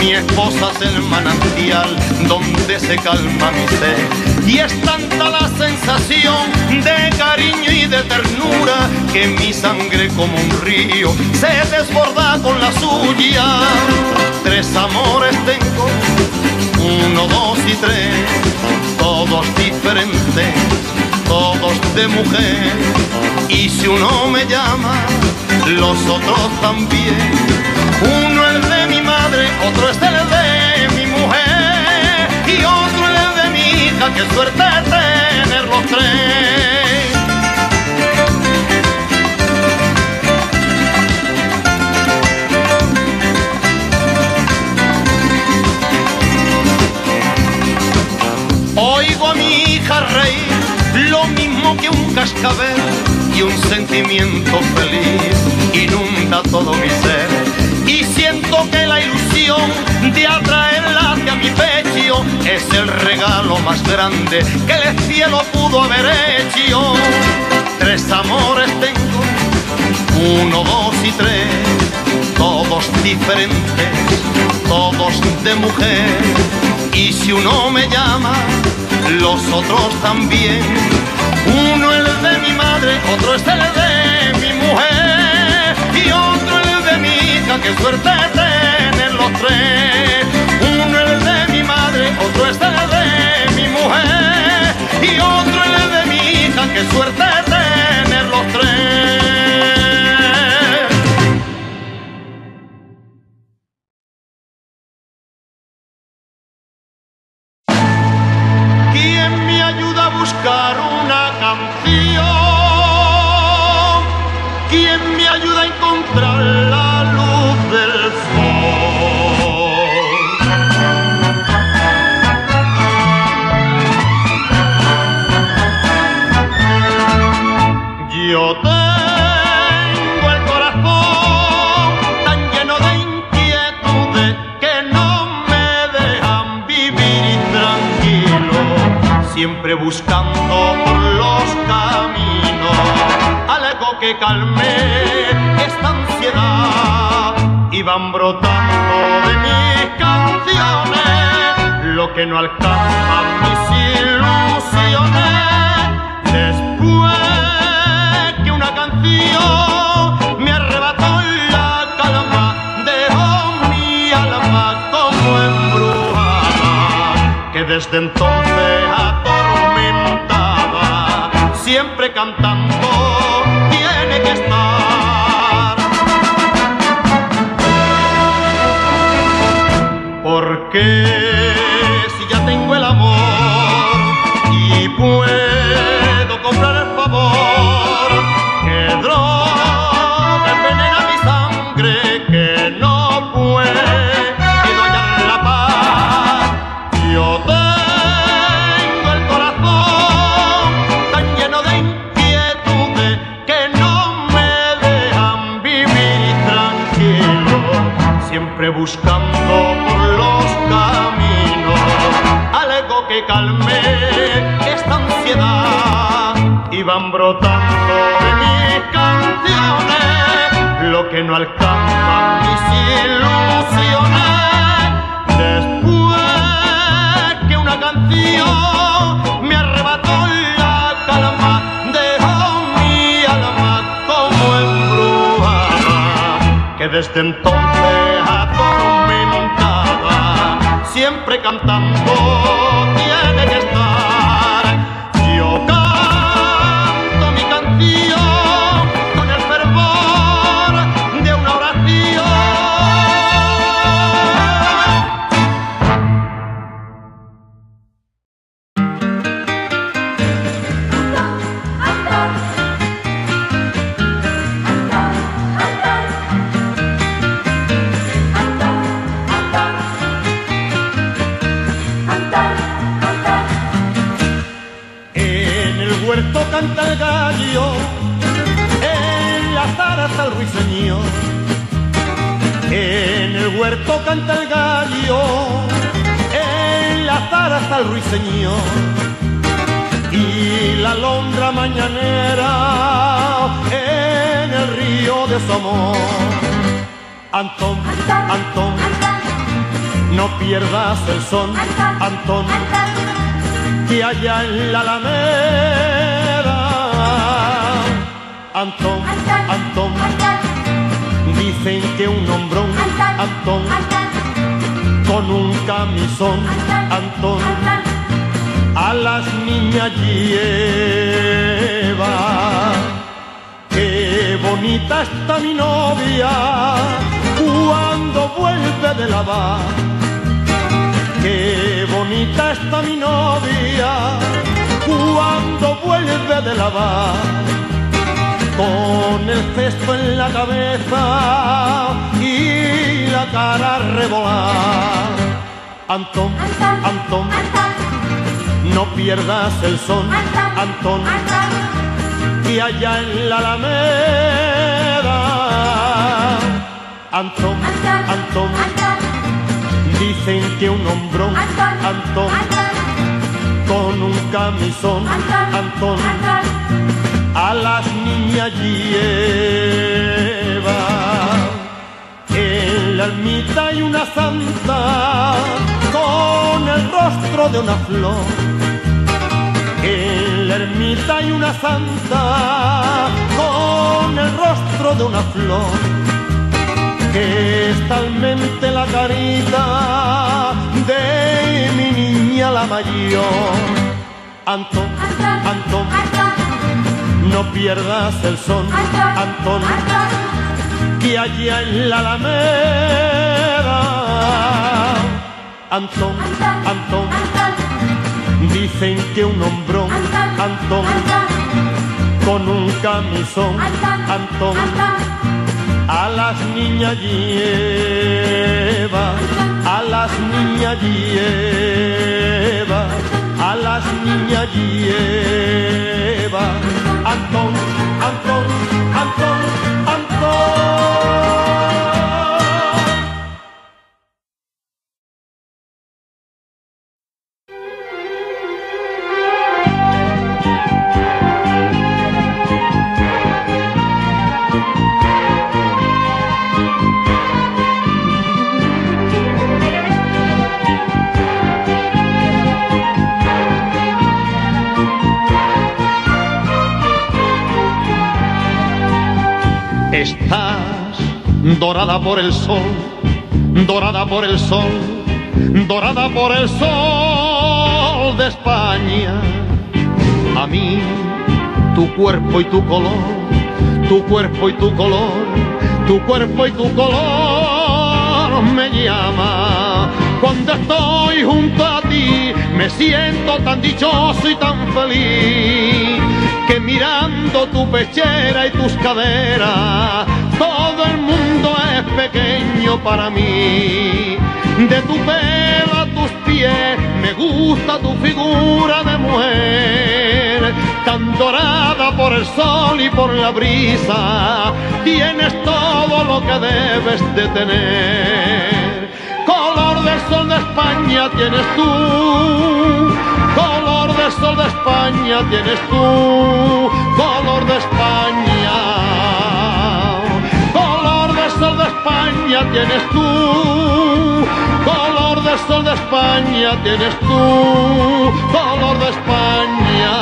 Mi esposa es el manantial donde se calma mi sed. Y es tanta la sensación de cariño y de ternura que mi sangre como un río se desborda con la suya. Tres amores tengo, uno, dos y tres, todos diferentes, todos de mujer. Y si uno me llama, los otros también. Uno es de mi madre, otro es el de mi mujer y otro es el de mi hija. Qué suerte tener los tres. Oigo a mi hija reír, lo mismo que un cascabel, y un sentimiento feliz inunda todo mi ser. Y siento que la ilusión de atraerla hacia mi pecho es el regalo más grande que el cielo pudo haber hecho. Tres amores tengo, uno, dos y tres, todos diferentes, todos de mujer. Y si uno me llama, los otros también. Uno es el de mi madre, otro es el de mi mujer y otro es el de mi hija. Qué suerte tener los tres. Uno es el de mi madre, otro es el de mi mujer y otro es el de mi hija. Qué suerte tener los tres. ¿Quién me ayuda a buscar una canción? ¿Quién me ayuda a encontrar la luz del sol? Yo tengo el corazón tan lleno de inquietudes que no me dejan vivir tranquilo, siempre buscando por los caminos algo que calme esta ansiedad. Y van brotando de mis canciones lo que no alcanzan mis ilusiones. Después que una canción me arrebató la calma, dejó mi alma como embrujada, que desde entonces atormentada, siempre cantando tiene que estar. Porque si ya tengo el amor y puedo comprar el favor, que droga envenena mi sangre, que no puedo hallar la paz. Yo tengo el corazón tan lleno de inquietudes que no me dejan vivir tranquilo, siempre buscando por los caminos algo que calme esta ansiedad. Y van brotando de mis canciones lo que no alcanzan mis ilusiones. Después que una canción me arrebató la calma, dejó mi alma como embrujada, que desde entonces atormentada, siempre cantando tiene que estar. Yo canto mi canción con el fervor de una oración. Canta el gallo, en la zarza el ruiseñor. En el huerto canta el gallo, en la zarza el ruiseñor. Y la alondra mañanera en el río de su amor. Antón, Antón, no pierdas el son, Antón, que allá en la Alameda, Antón, Antón, dicen que un hombrón, Antón, con un camisón, Antón, a las niñas lleva. Qué bonita está mi novia cuando vuelve de lavar. Qué bonita está mi novia cuando vuelve de lavar. Con el cesto en la cabeza y la cara revolar. Antón, Antón, no pierdas el son, Antón, que allá en la Alameda, Antón, Antón, dicen que un hombrón, Antón, con un camisón, Antón, a las niñas lleva. En la ermita hay una santa con el rostro de una flor. En la ermita hay una santa con el rostro de una flor, que es talmente la carita de mi niña la mayor. Antón, Antón, no pierdas el son, Antón, que allá en la Alameda, Antón, Antón, dicen que un hombrón, Antón, con un camisón, Antón, a las niñas lleva, a las niñas lleva, a las niñas lleva. Antón, Antón, Antón, Antón. Estás dorada por el sol, dorada por el sol, dorada por el sol de España. A mí, tu cuerpo y tu color, tu cuerpo y tu color, tu cuerpo y tu color me llama. Cuando estoy junto a ti, me siento tan dichoso y tan feliz, que mirando tu pechera y tus caderas, todo el mundo es pequeño para mí. De tu pelo a tus pies, me gusta tu figura de mujer, tan dorada por el sol y por la brisa, tienes todo lo que debes de tener. Color del sol de España tienes tú, color del sol de España tienes tú, color de España, color del sol de España tienes tú, color del sol de España tienes tú, color de España.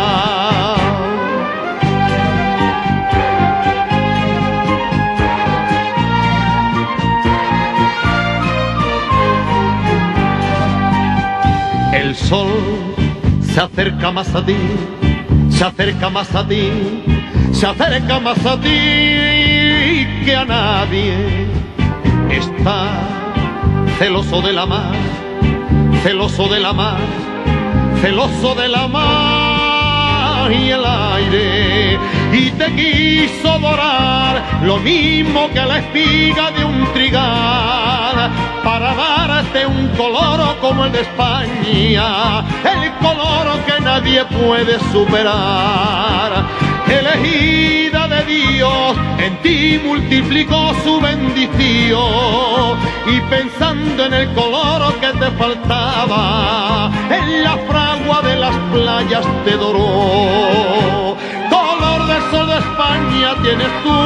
El sol se acerca más a ti, se acerca más a ti, se acerca más a ti que a nadie. Está celoso de la mar, celoso de la mar, celoso de la mar y el aire, y te quiso dorar lo mismo que la espiga de un trigal, para darte un color como el de España, el color que nadie puede superar. Elegida de Dios, en ti multiplicó su bendición, y pensando en el color que te faltaba, en la fragua de las playas te doró. Color del sol de España España tienes tú,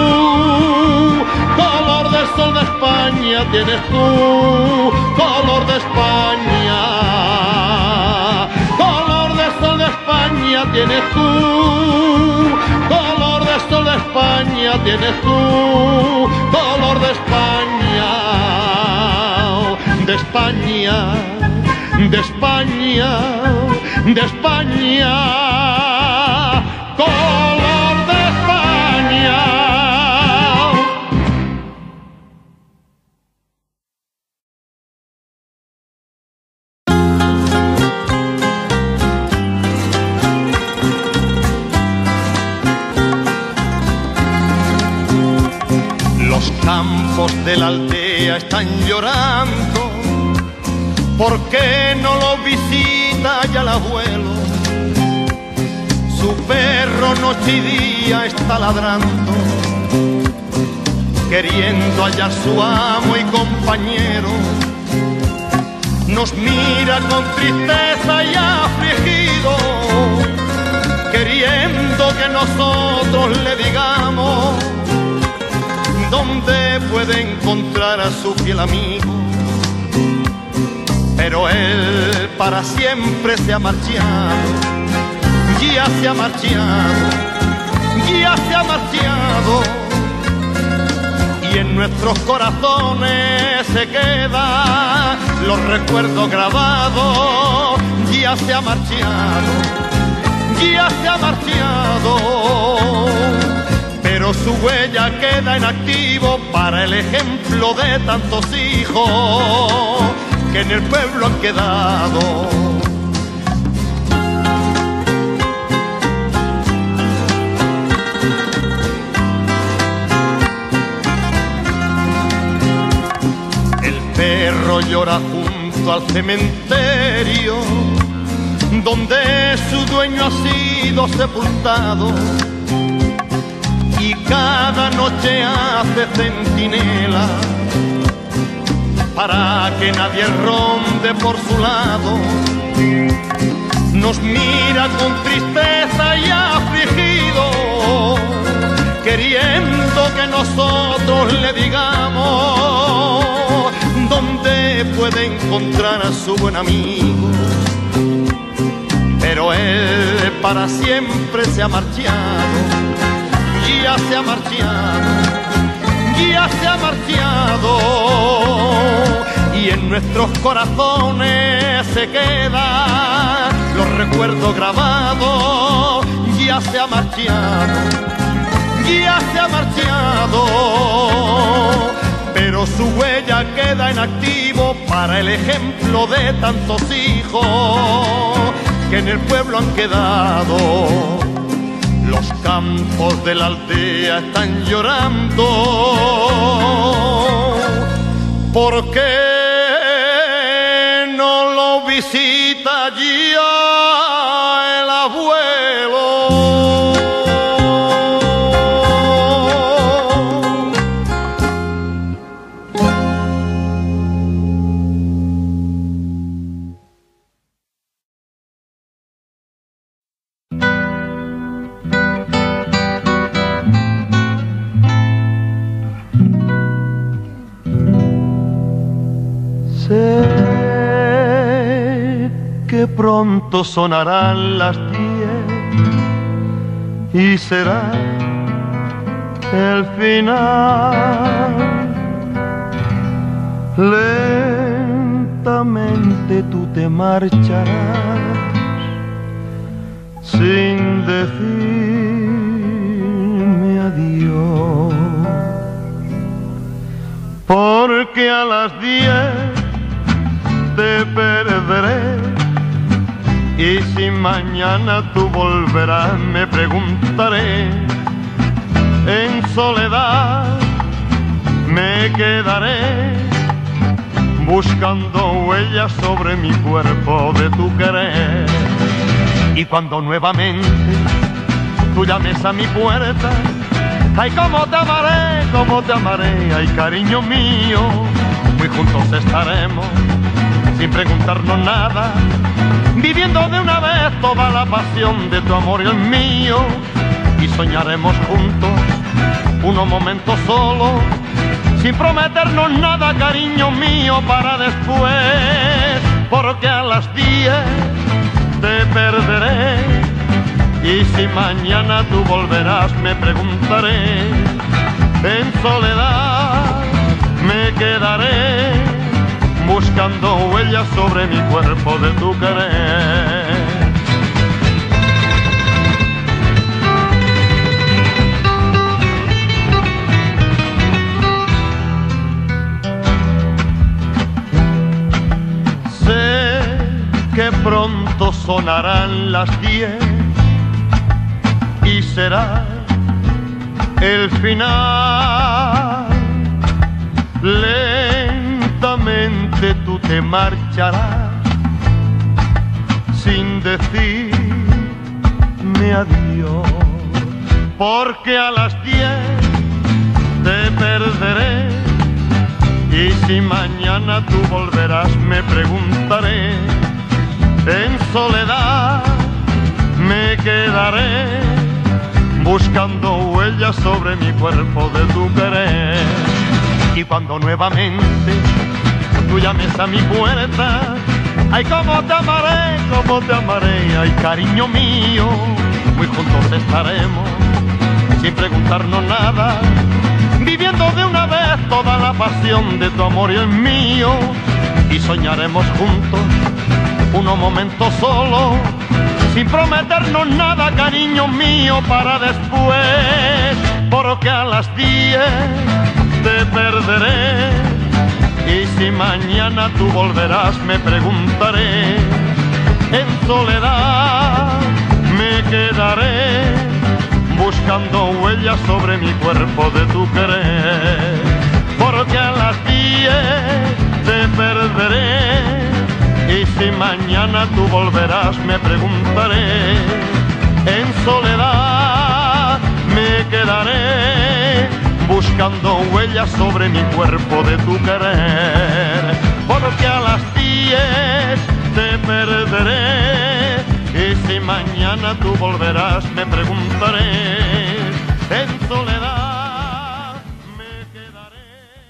color del sol de España tienes tú, color de España, color del sol de España tienes tú, color del sol de España tienes tú, color de España, de España, de España, de España, color de España. Los campos de la aldea están llorando, ¿por qué no lo visita ya el abuelo? Su perro noche y día está ladrando, queriendo hallar su amo y compañero. Nos mira con tristeza y afligido, queriendo que nosotros le digamos dónde puede encontrar a su fiel amigo. Pero él para siempre se ha marchado, ya se ha marchado, ya se ha marchado, y en nuestros corazones se quedan los recuerdos grabados. Ya se ha marchado, ya se ha marchado, pero su huella queda en activo para el ejemplo de tantos hijos que en el pueblo han quedado. El perro llora junto al cementerio donde su dueño ha sido sepultado, y cada noche hace centinela para que nadie ronde por su lado. Nos mira con tristeza y afligido, queriendo que nosotros le digamos dónde puede encontrar a su buen amigo. Pero él para siempre se ha marchado, ya se ha marchado, ya se ha marchado, y en nuestros corazones se quedan los recuerdos grabados. Ya se ha marchado, ya se ha marchado, pero su huella queda en activo para el ejemplo de tantos hijos que en el pueblo han quedado. Los campos de la aldea están llorando, ¿por qué no lo visita ya el abuelo? Que pronto sonarán las diez y será el final. Lentamente tú te marcharás sin decirme adiós, porque a las diez te perderé. Y si mañana tú volverás, me preguntaré, en soledad me quedaré, buscando huellas sobre mi cuerpo de tu querer. Y cuando nuevamente tú llames a mi puerta, ay, cómo te amaré, cómo te amaré, ay, cariño mío, muy juntos estaremos, sin preguntarnos nada, viviendo de una vez toda la pasión de tu amor y el mío. y soñaremos juntos unos momentos solos, sin prometernos nada, cariño mío, para después, porque a las diez te perderé y si mañana tú volverás me preguntaré, en soledad me quedaré buscando huellas sobre mi cuerpo de tu querer. Que pronto sonarán las diez y será el final. Lentamente tú te marcharás sin decirme adiós, porque a las diez te perderé y si mañana tú volverás me preguntaré, en soledad me quedaré buscando huellas sobre mi cuerpo de tu querer. Y cuando nuevamente tú llames a mi puerta, ay, cómo te amaré, cómo te amaré, ay, cariño mío, muy juntos estaremos, sin preguntarnos nada, viviendo de una vez toda la pasión de tu amor y el mío, y soñaremos juntos unos momentos solos, sin prometernos nada, cariño mío, para después, porque a las diez te perderé y si mañana tú volverás me preguntaré, en soledad me quedaré buscando huellas sobre mi cuerpo de tu querer, porque a las diez te perderé y si mañana tú volverás me preguntaré, en soledad me quedaré buscando huellas sobre mi cuerpo de tu querer, porque a las diez te perderé y si mañana tú volverás me preguntaré, en soledad me quedaré.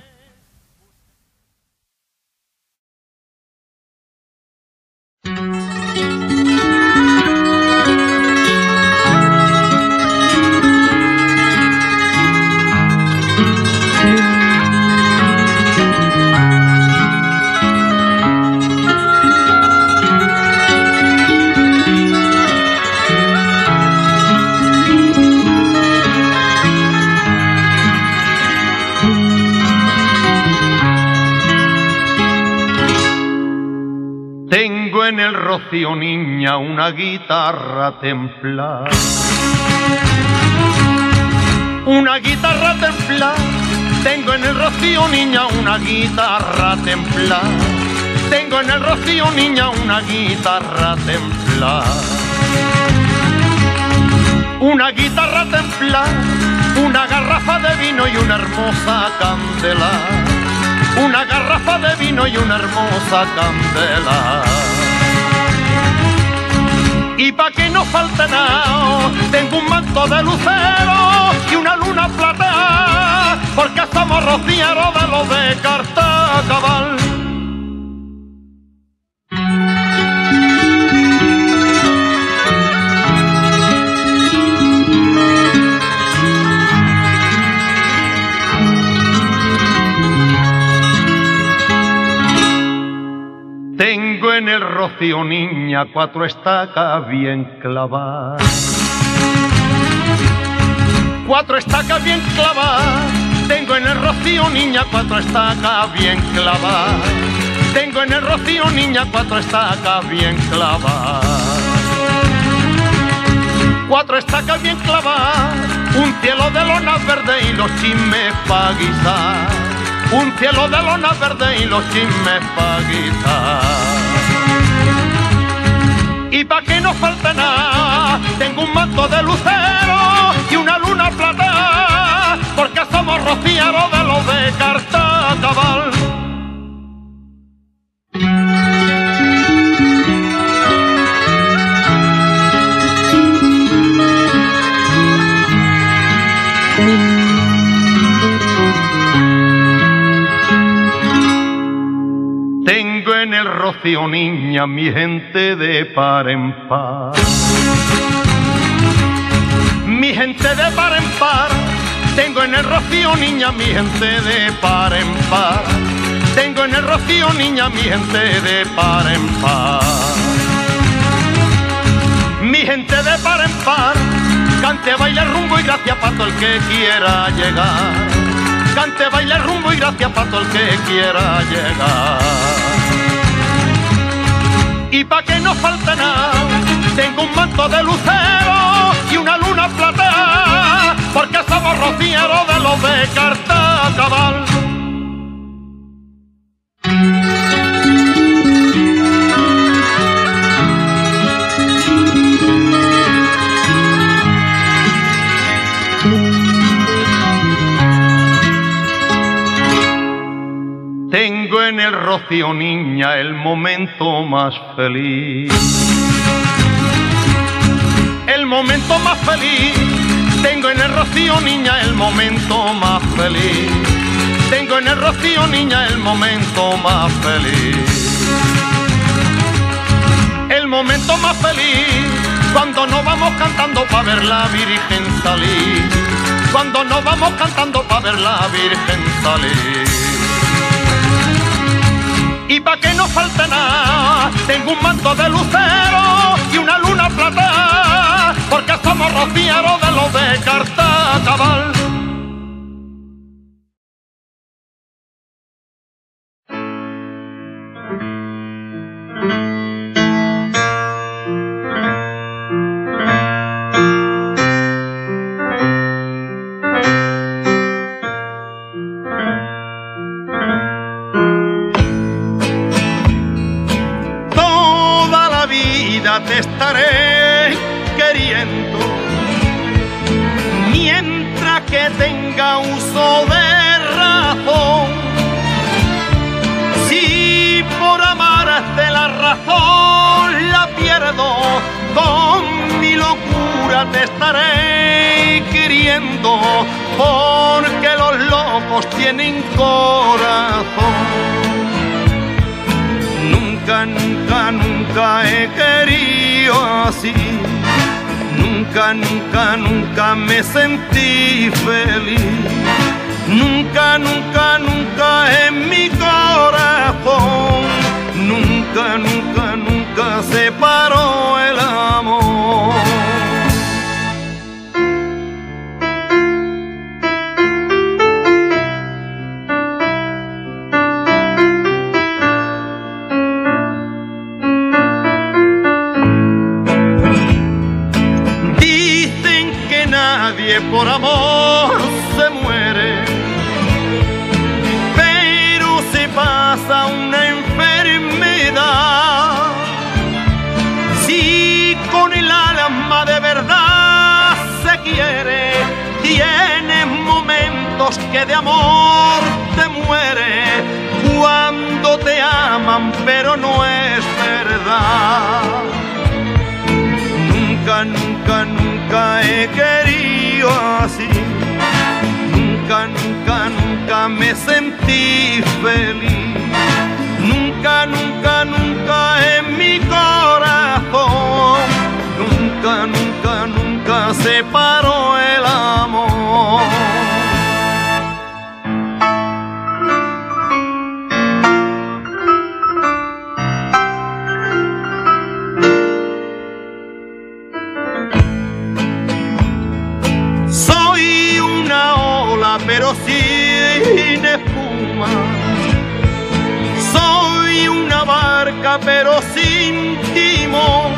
Tengo en el rocío, niña, una guitarra templada, una guitarra templada. Tengo en el rocío, niña, una guitarra templada. Tengo en el rocío, niña, una guitarra templada. Una guitarra templada, una garrafa de vino y una hermosa candela. Una garrafa de vino y una hermosa candela. Y pa' que no falte nada, tengo un manto de lucero y una luna plateada, porque somos rocieros de los de Cartagabal. Tengo en el rocío, niña, cuatro estacas bien clavadas. Cuatro estacas bien clavadas. Tengo en el rocío, niña, cuatro estacas bien clavadas. Tengo en el rocío, niña, cuatro estacas bien clavadas. Cuatro estacas bien clavadas. Un cielo de lonas verdes y los chismes pa' guisar. Un cielo de lona verde y los chismes pa' guisar. Y pa' que no falte nada, tengo un manto de lucero y una luna plateada, porque somos rocieros de los de Cartagabal. Tengo en el rocío, niña, mi gente de par en par. Mi gente de par en par. Tengo en el rocío, niña, mi gente de par en par. Tengo en el rocío, niña, mi gente de par en par. Mi gente de par en par. Cante, baile, rumbo y gracias para todo el que quiera llegar. Cante, baile, rumbo y gracias para todo el que quiera llegar. Y pa' que no falte nada, tengo un manto de lucero y una luna plateada, porque somos rocieros de los de Cartacabal. Tengo en el rocío, niña, el momento más feliz. El momento más feliz. Tengo en el rocío, niña, el momento más feliz. Tengo en el rocío, niña, el momento más feliz. El momento más feliz, cuando nos vamos cantando pa' ver la Virgen salir. Cuando nos vamos cantando pa' ver la Virgen salir. Y pa' que no falte nada, tengo un manto de lucero y una luna plateada, porque somos rocieros de los de Cartacabal. Te estaré queriendo mientras que tenga uso de razón. Si por amarte la razón la pierdo, con mi locura te estaré queriendo, porque los locos tienen corazón. Nunca, nunca, nunca he querido así. Nunca, nunca, nunca me sentí feliz. Nunca, nunca, nunca en mi corazón. Nunca, nunca, nunca se paró el amor. Por amor se muere, pero se pasa una enfermedad. Si con el alma de verdad se quiere, tienes momentos que de amor te muere, cuando te aman pero no es verdad. Nunca, nunca, nunca he querido así. Nunca, nunca, nunca me sentí feliz. Nunca, nunca, nunca en mi corazón. Nunca, nunca, nunca se paró el amor. Pero sin espuma, soy una barca pero sin timón,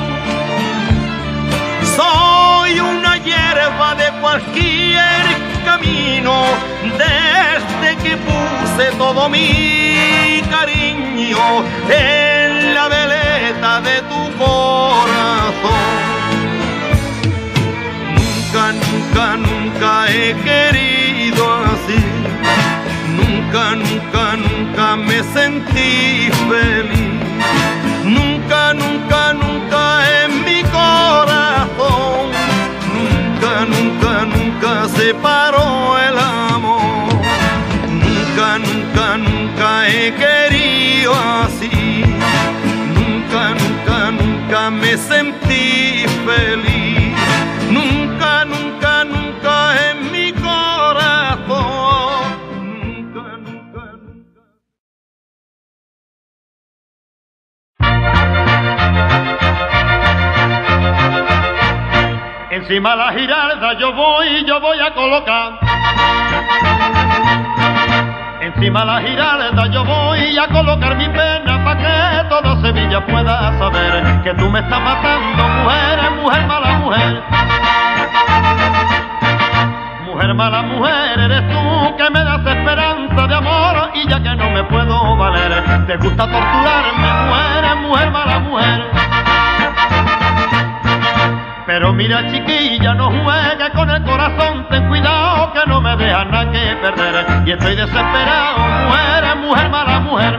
soy una hierba de cualquier camino, desde que puse todo mi cariño en la veleta de tu corazón. Nunca, nunca, nunca he querido así. Nunca, nunca, nunca me sentí feliz. Nunca, nunca, nunca en mi corazón. Nunca, nunca, nunca se paró el amor. Nunca, nunca, nunca he querido así. conocí, nunca, nunca, nunca me sentí feliz. Nunca, nunca, nunca en mi corazón. Nunca, nunca, nunca. Encima la giralda yo voy, yo voy a colocar. Encima la giralda yo voy a colocar mi pena pa' que toda Sevilla pueda saber que tú me estás matando, mujer, mujer, mala mujer. Mujer, mala mujer, eres tú que me das esperanza de amor y ya que no me puedo valer, te gusta torturarme, mujer, mujer, mala mujer. Pero mira chiquilla, no juegues con el corazón, ten cuidado que no me dejas nada que perder. Y estoy desesperado, mujer, mujer, mala mujer.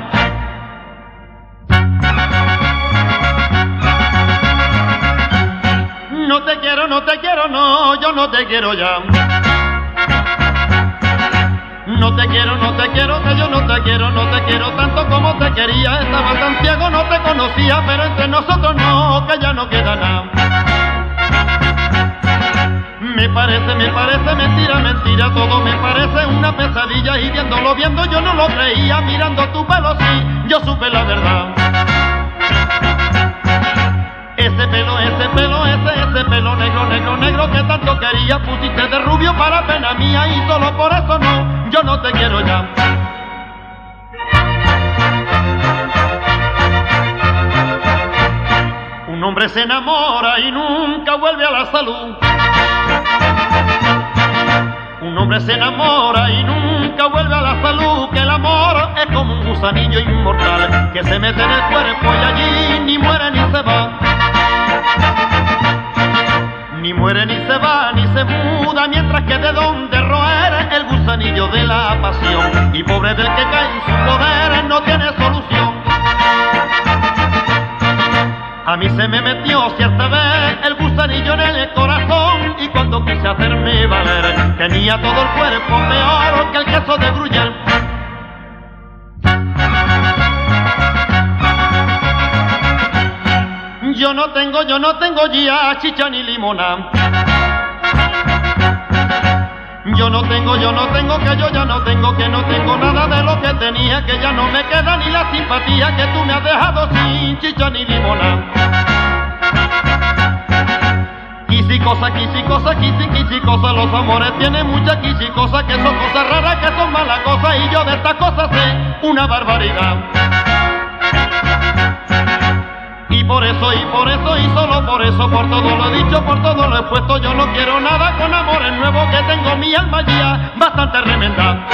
No te quiero, no te quiero, no, yo no te quiero ya. No te quiero, no te quiero, que yo no te quiero, no te quiero tanto como te quería. Estaba tan ciego, no te conocía, pero entre nosotros no, que ya no queda nada. Me parece, me parece mentira, mentira, todo me parece una pesadilla y viéndolo, viendo yo no lo creía, mirando tu pelo sí, yo supe la verdad. Ese pelo, ese pelo, ese, ese pelo negro, negro, negro que tanto quería, pusiste de rubio para pena mía y solo por eso no, yo no te quiero ya. Un hombre se enamora y nunca vuelve a la salud. Un hombre se enamora y nunca vuelve a la salud, que el amor es como un gusanillo inmortal que se mete en el cuerpo y allí ni muere ni se va. Ni muere ni se va ni se muda, mientras que de donde roer el gusanillo de la pasión, y pobre del que cae en su poder no tiene solución. A mí se me metió cierta vez el gusanillo en el corazón y cuando quise hacerme valer tenía todo el cuerpo peor que el queso de Gruyère. Yo no tengo, yo no tengo ya chicha ni limona. Yo no tengo, yo no tengo, que yo ya no tengo, que no tengo nada de lo que tenía, que ya no me queda ni la simpatía, que tú me has dejado sin chicha ni limona. Quisi cosa, quisi cosa, quisi, quisi cosa, los amores tienen muchas quisi cosas, que son cosas raras, que son malas cosas, y yo de estas cosas sé una barbaridad. Y por eso, y por eso, y solo por eso, por todo lo he dicho, por todo lo he puesto, yo no quiero nada con amores nuevos, que tengo mi alma ya bastante remendada.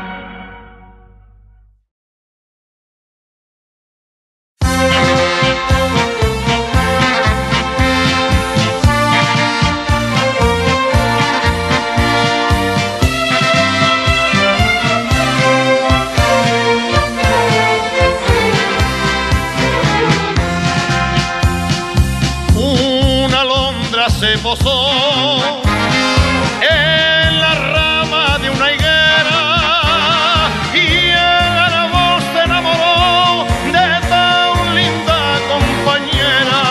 Se posó en la rama de una higuera y el árbol se enamoró de tan linda compañera.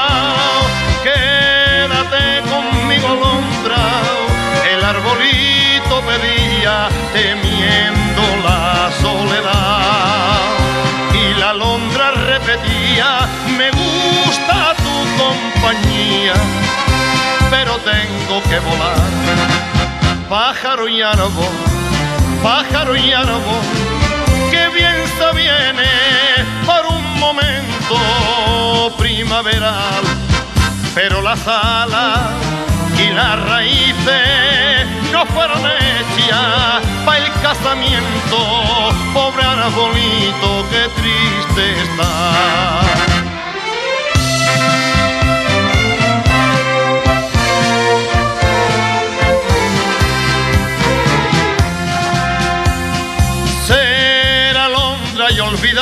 Quédate conmigo, alondra, el arbolito pedía temiendo la soledad y la alondra repetía: me gusta tu compañía, pero tengo que volar. Pájaro y árbol, pájaro y árbol, que bien se viene por un momento primaveral, pero las alas y las raíces no fueron hechas para el casamiento. Pobre arbolito, qué triste está. Y olvidar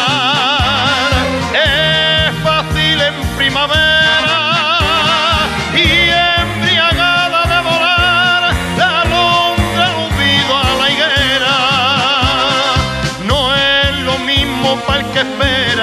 es fácil en primavera y embriagada de volar la alondra olvido a la higuera. No es lo mismo para el que espera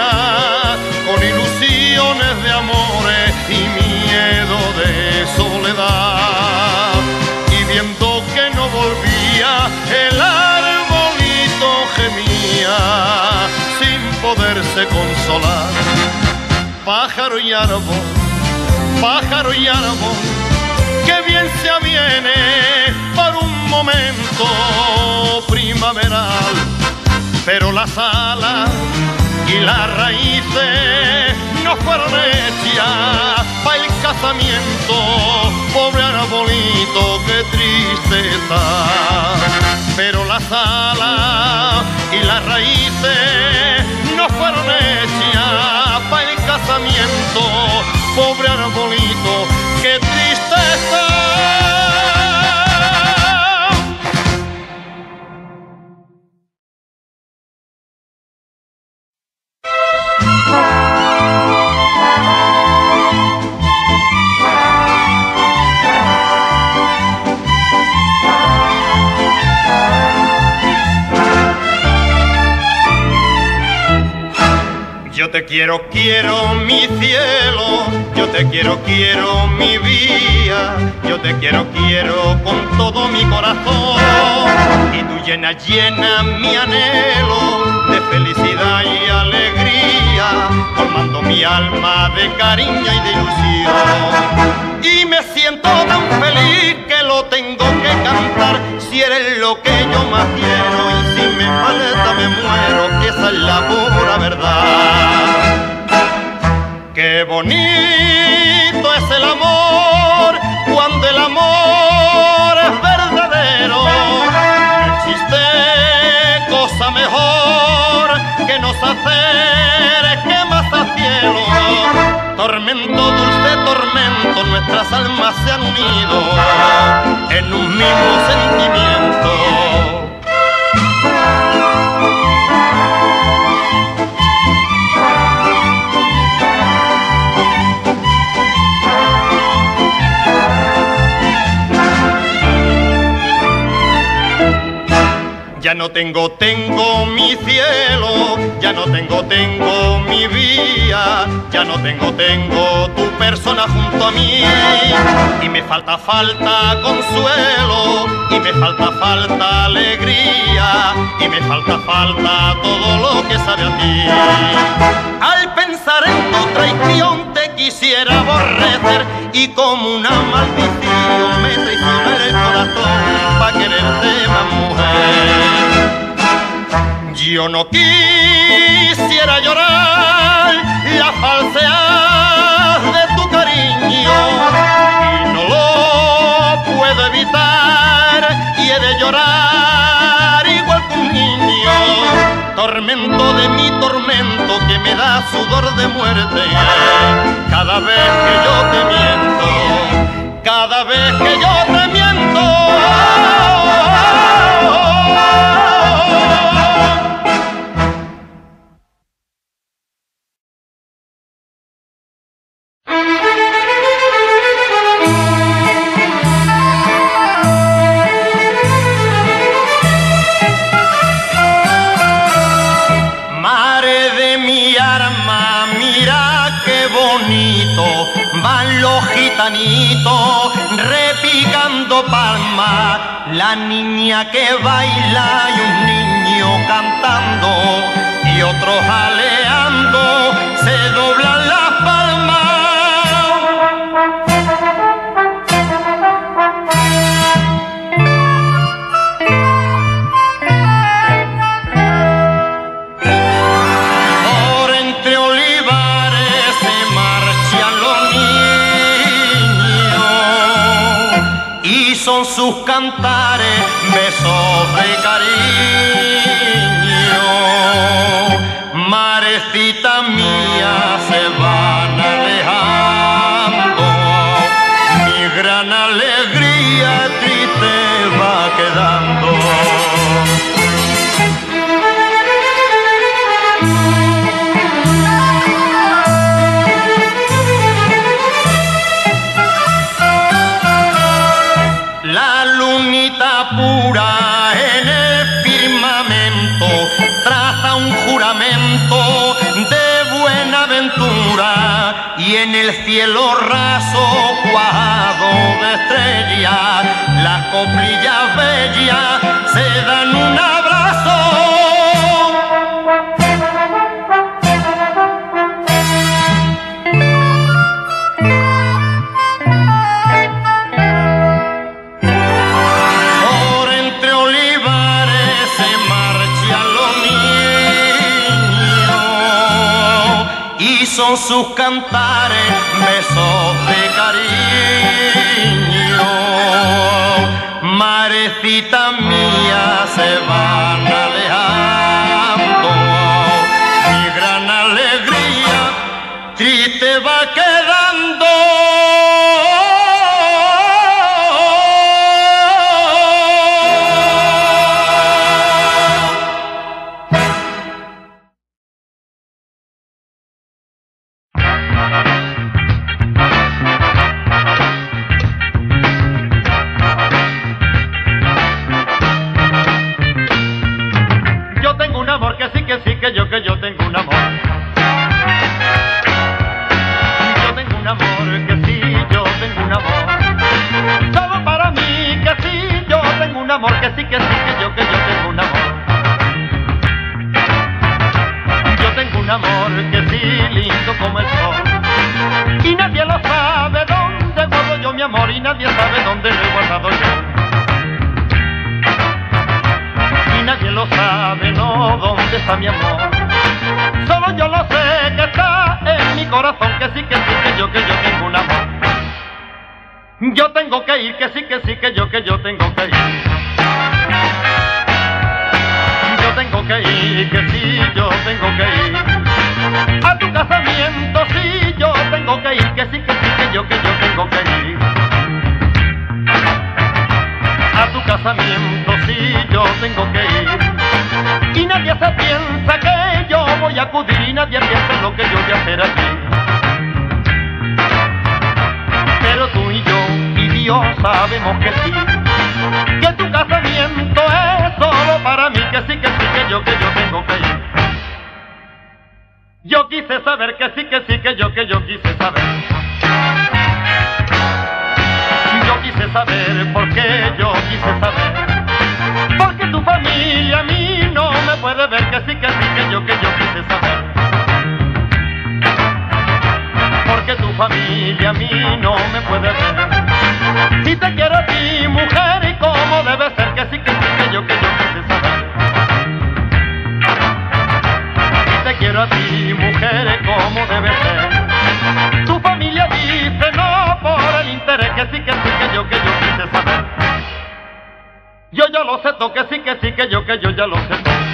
poderse consolar. Pájaro y árbol, pájaro y árbol, que bien se aviene por un momento primaveral, pero las alas y las raíces no fueron hechas para el casamiento. Pobre arbolito, qué tristeza. Pero las alas y las raíces no fueron hechas para el casamiento. Pobre arbolito, qué tristeza. Yo te quiero, quiero mi cielo, yo te quiero, quiero mi vida, yo te quiero, quiero con todo mi corazón, y tú llena, llena mi anhelo de felicidad y alegría, colmando mi alma de cariño y de ilusión. Y me siento tan feliz que lo tengo que cantar, si eres lo que yo más quiero, y si me falta me muero, que esa es la pura verdad. Qué bonito es el amor, cuando el amor es verdadero. No existe cosa mejor que nos acerque más al cielo. Tormento, dulce tormento, nuestras almas se han unido en un mismo sentimiento. Ya no tengo, tengo mi cielo, ya no tengo, tengo mi vida, ya no tengo, tengo tu persona junto a mí. Y me falta, falta consuelo, y me falta, falta alegría, y me falta, falta todo lo que sabe a ti. Al pensar en tu traición te quisiera aborrecer, y como una maldición me traiciona el corazón pa' quererte más, mujer. Yo no quisiera llorar la falsedad de tu cariño, y no lo puedo evitar, y he de llorar igual que un niño. Tormento de mi tormento que me da sudor de muerte cada vez que yo te miento, cada vez que yo te miento. Van los gitanitos repicando palmas, la niña que baila y un niño cantando, y otros aleando se doblan las palmas. Por entre olivares se marchan los y son sus cantares besos de cariño. Marecita mía, se van alejando, mi gran alegría triste va quedando. Pura en el firmamento traza un juramento de buena ventura, y en el cielo raso cuajado de estrellas las coplillas bellas se dan un abrazo. son sus cantares besos de cariño. Marecita mía se van alejando, mi gran alegría triste va quedando. Que yo, que yo tengo un amor. Yo tengo un amor, que sí, yo tengo un amor. Solo para mí, que sí, yo tengo un amor, que sí, que sí, que yo, que yo tengo un amor. Yo tengo un amor, que sí, lindo como el sol. Y nadie lo sabe dónde guardo yo mi amor, y nadie sabe dónde lo he guardado yo. Nadie lo sabe, no, dónde está mi amor. Solo yo lo sé, que está en mi corazón, que sí, que sí, que yo, que yo tengo un amor. Yo tengo que ir, que sí, que sí, que yo, que yo tengo que ir. Yo tengo que ir, que sí, yo tengo que ir. A tu casamiento, sí, yo tengo que ir, que sí, que sí, que yo, que yo tengo que ir. A tu casamiento, sí, yo tengo que ir. Y nadie se piensa que yo voy a acudir, y nadie piensa en lo que yo voy a hacer aquí. Pero tú y yo y Dios sabemos que sí, que tu casamiento es solo para mí, que sí, que sí, que yo, que yo tengo que ir. Yo quise saber, que sí, que sí, que yo, que yo quise saber. Yo quise saber, por qué yo quise saber. Porque tu familia a mí no me puede ver, que sí, que sí, que yo, que yo quise saber. Porque tu familia a mí no me puede ver. Si te quiero a ti, mujer, y cómo debe ser, que sí, que sí, que yo, que yo quise saber. Si te quiero a ti, mujer, cómo debe ser. Tu familia dice no por el interés, que sí, que sí, que yo, que yo quise saber. Yo ya lo sé todo, que sí, que sí, que yo, que yo ya lo sé todo.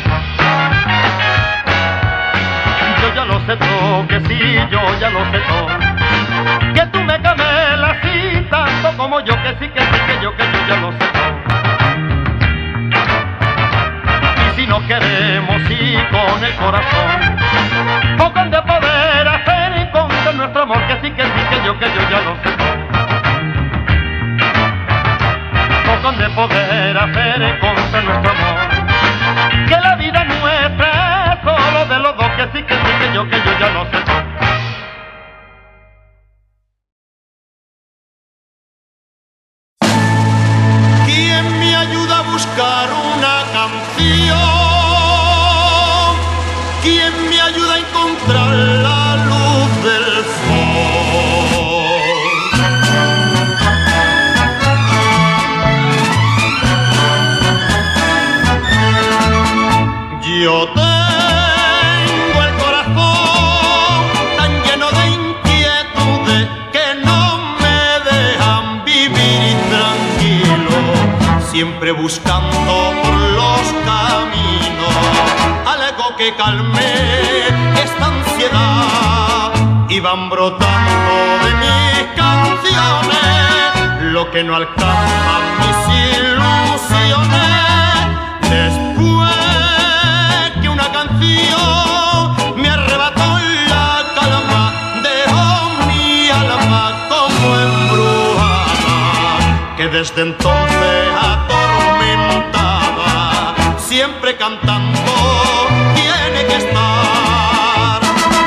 Yo ya lo sé todo, que sí, yo ya lo sé todo. Que tú me camelas así tanto como yo, que sí, que sí, que yo, que yo ya lo sé todo. Y si nos queremos y con el corazón, poco han de poder hacer contra nuestro amor, que sí, que sí, que yo, que yo ya lo sé todo. Poco de poder hacer contra nuestro amor, que la vida nuestra es solo de los dos, que sí, que sí, que yo, que yo ya lo sé todo. ¿Quién me ayuda a buscar una canción? ¿Quién me ayuda a encontrar la luz del sol? Yo tengo el corazón tan lleno de inquietudes que no me dejan vivir tranquilo, siempre buscando por los caminos algo que calme esta ansiedad, y van brotando de mis canciones lo que no alcanzan mis ilusiones. Después me arrebató la calma, dejó mi alma como embrujada, que desde entonces atormentada, siempre cantando tiene que estar.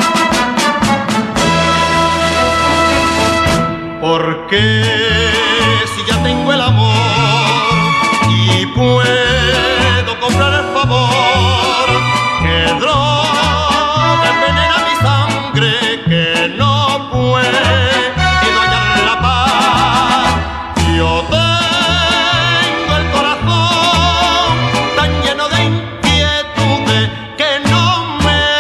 Porque si ya tengo el amor y puedo comprar el favor, que droga envenena mi sangre, que no puedo hallar la paz. Yo tengo el corazón tan lleno de inquietudes que no me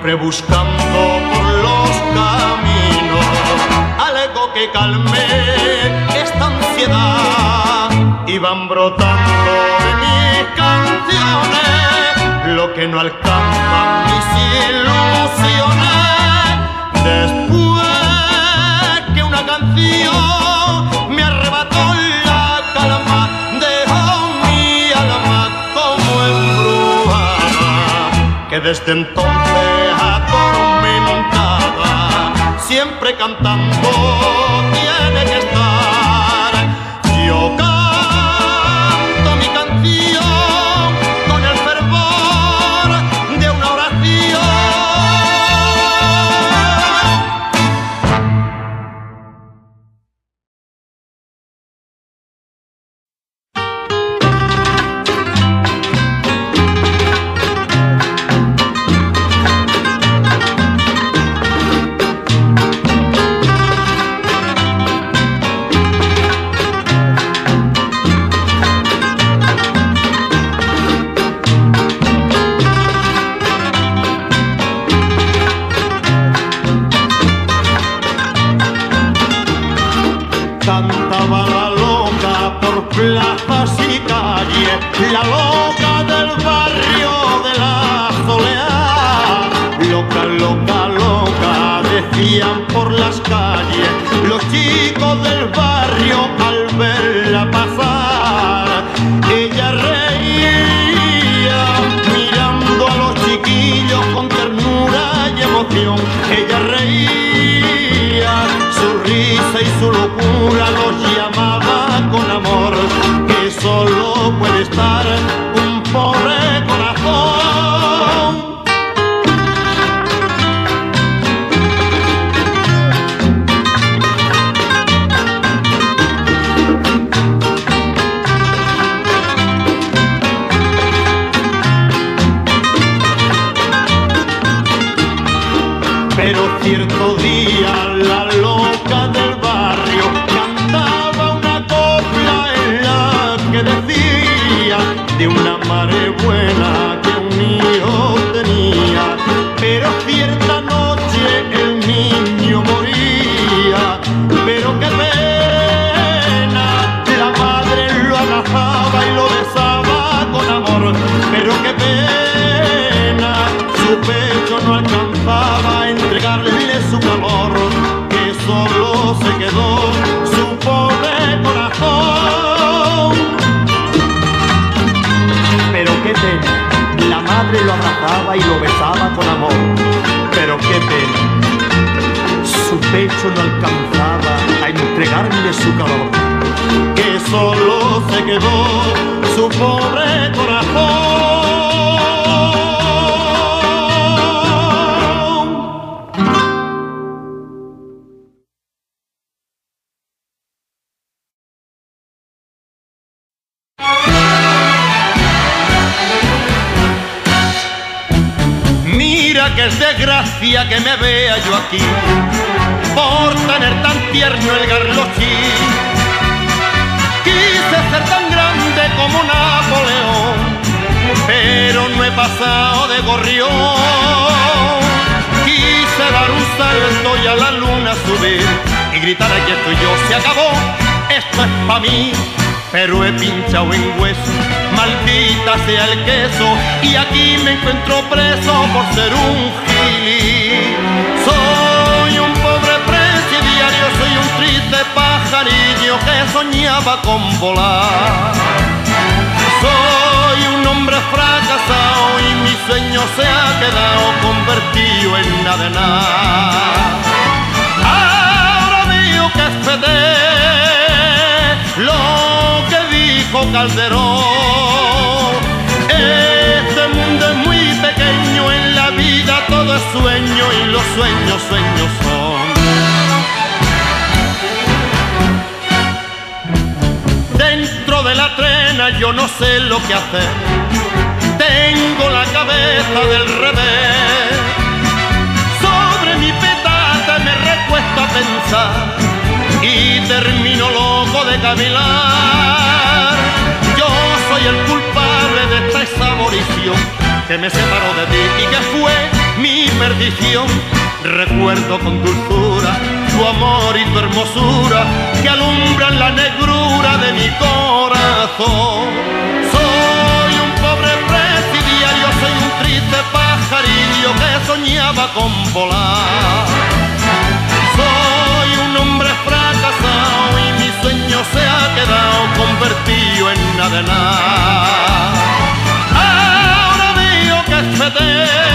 siempre buscando por los caminos algo que calme esta ansiedad. Y van brotando de mis canciones lo que no alcanzan mis ilusiones. Después que una canción me arrebató la calma, dejó mi alma como embrujada, que desde entonces atormentada, siempre cantando tiene que estar. Yo canto mi canción con el fervor de una oración. Cantaba la loca por plazas y calles, la loca del barrio de la Soleá. Loca, loca, loca, decían por las calles los chicos del barrio al verla pasar. Ella reía mirando a los chiquillos con ternura y emoción. Ella reía, su risa y su locura los llamaba con amor, que solo puede estar un pobre corazón. Pero cierto día la loca del barrio cantaba una copla en la que decía de una madre buena que un hijo tenía. Pero cierta noche el niño moría, pero qué pena, la madre lo abrazaba y lo besaba con amor. Pero qué pena, su pecho no alcanzaba a entregarle su calor, que solo se quedó su pobre corazón. Pero qué pena, la madre lo abrazaba y lo besaba con amor. Pero qué pena, su pecho no alcanzaba a entregarle su calor, que solo se quedó su pobre corazón. Que es desgracia que me vea yo aquí por tener tan tierno el garlochí. Quise ser tan grande como Napoleón, pero no he pasado de gorrión. Quise dar un salto y a la luna subir y gritar aquí estoy yo, se acabó, esto es pa' mí. Pero he pinchado en hueso, maldita sea el queso, y aquí me encuentro preso por ser un gilí. Soy un pobre presidiario, soy un triste pajarillo que soñaba con volar. Soy un hombre fracasado y mi sueño se ha quedado convertido en nada de nada. Ahora veo que es fete lo que dijo Calderón. Este mundo es muy pequeño, en la vida todo es sueño y los sueños, sueños son. Dentro de la trena yo no sé lo que hacer, tengo la cabeza del revés. Sobre mi petate me recuesto a pensar y termino loco de cavilar. Yo soy el culpable de esta exaborición que me separó de ti y que fue mi perdición. Recuerdo con dulzura tu amor y tu hermosura que alumbran la negrura de mi corazón. Soy un pobre presidiario, soy un triste pajarillo que soñaba con volar. Soy un hombre fracasado y mi sueño se ha quedado convertido en nada de nada. Ahora digo que es fete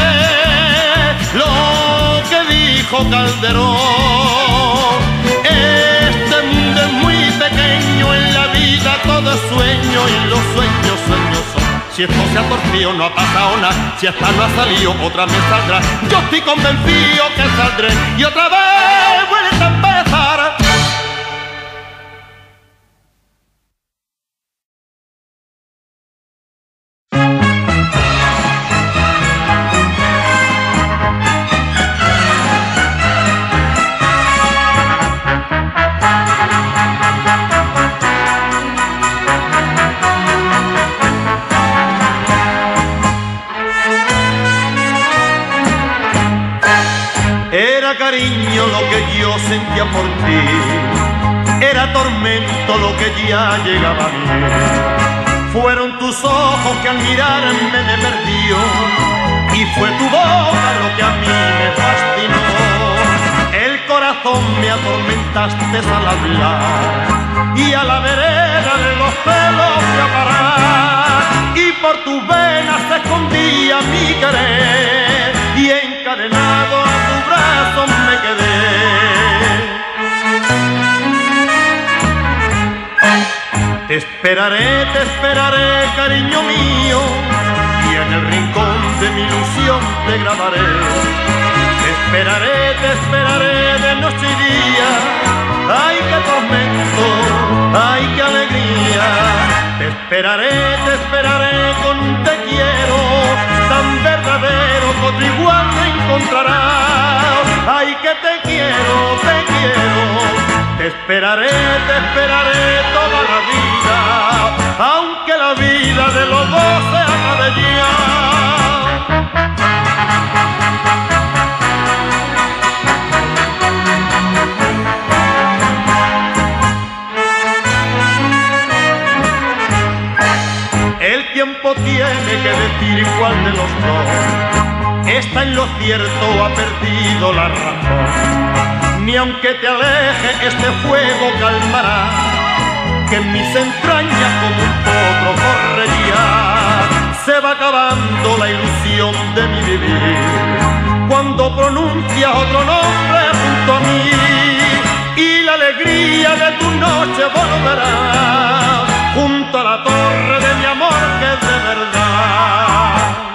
lo que dijo Calderón. Este mundo es muy pequeño, en la vida todo es sueño y los sueños sueños son. Si esto se ha torcido no ha pasado nada, si esta no ha salido otra vez saldrá. Yo estoy convencido que saldré y otra vez vuelta a empezar. Cariño lo que yo sentía por ti, era tormento lo que ya llegaba a mí. Fueron tus ojos que al mirarme me perdió y fue tu boca lo que a mí me fascinó. El corazón me atormentaste al hablar y a la vereda de los celos fui a parar y por tus venas se escondía mi querer y encadenado a tu brazo me quedé. Te esperaré, te esperaré, cariño mío, y en el rincón de mi ilusión te grabaré. Te esperaré, te esperaré de noche y día, ay qué tormento, ay qué alegría. Te esperaré, te esperaré con un te quiero tan verdadero que otro igual no encontrarás. Ay que te quiero, te quiero. Te esperaré, te esperaré toda la vida, aunque la vida de los dos se acabe ya. El tiempo tiene que decir cuál de los dos está en lo cierto o ha perdido la razón. Ni aunque te aleje este fuego calmará, que en mis entrañas como un potro correría. Se va acabando la ilusión de mi vivir cuando pronuncias otro nombre junto a mí y la alegría de tu noche volverá junto a la torre de mi amor que es de verdad.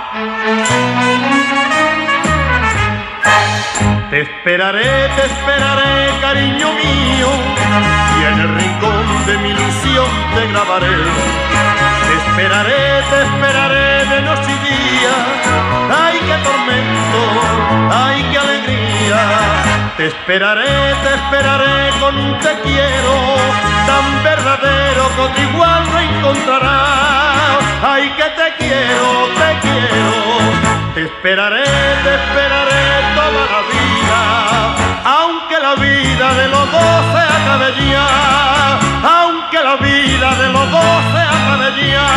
Te esperaré, te esperaré, cariño mío, y en el rincón de mi ilusión te grabaré. Te esperaré, te esperaré de noche y día, ay qué tormento, ay qué alegría. Te esperaré, te esperaré con un te quiero tan verdadero que otro igual no encontrarás. Ay que te quiero, te quiero. Te esperaré, te esperaré toda la vida, aunque la vida de los dos se acabe ya, aunque la vida de los dos se acabe ya.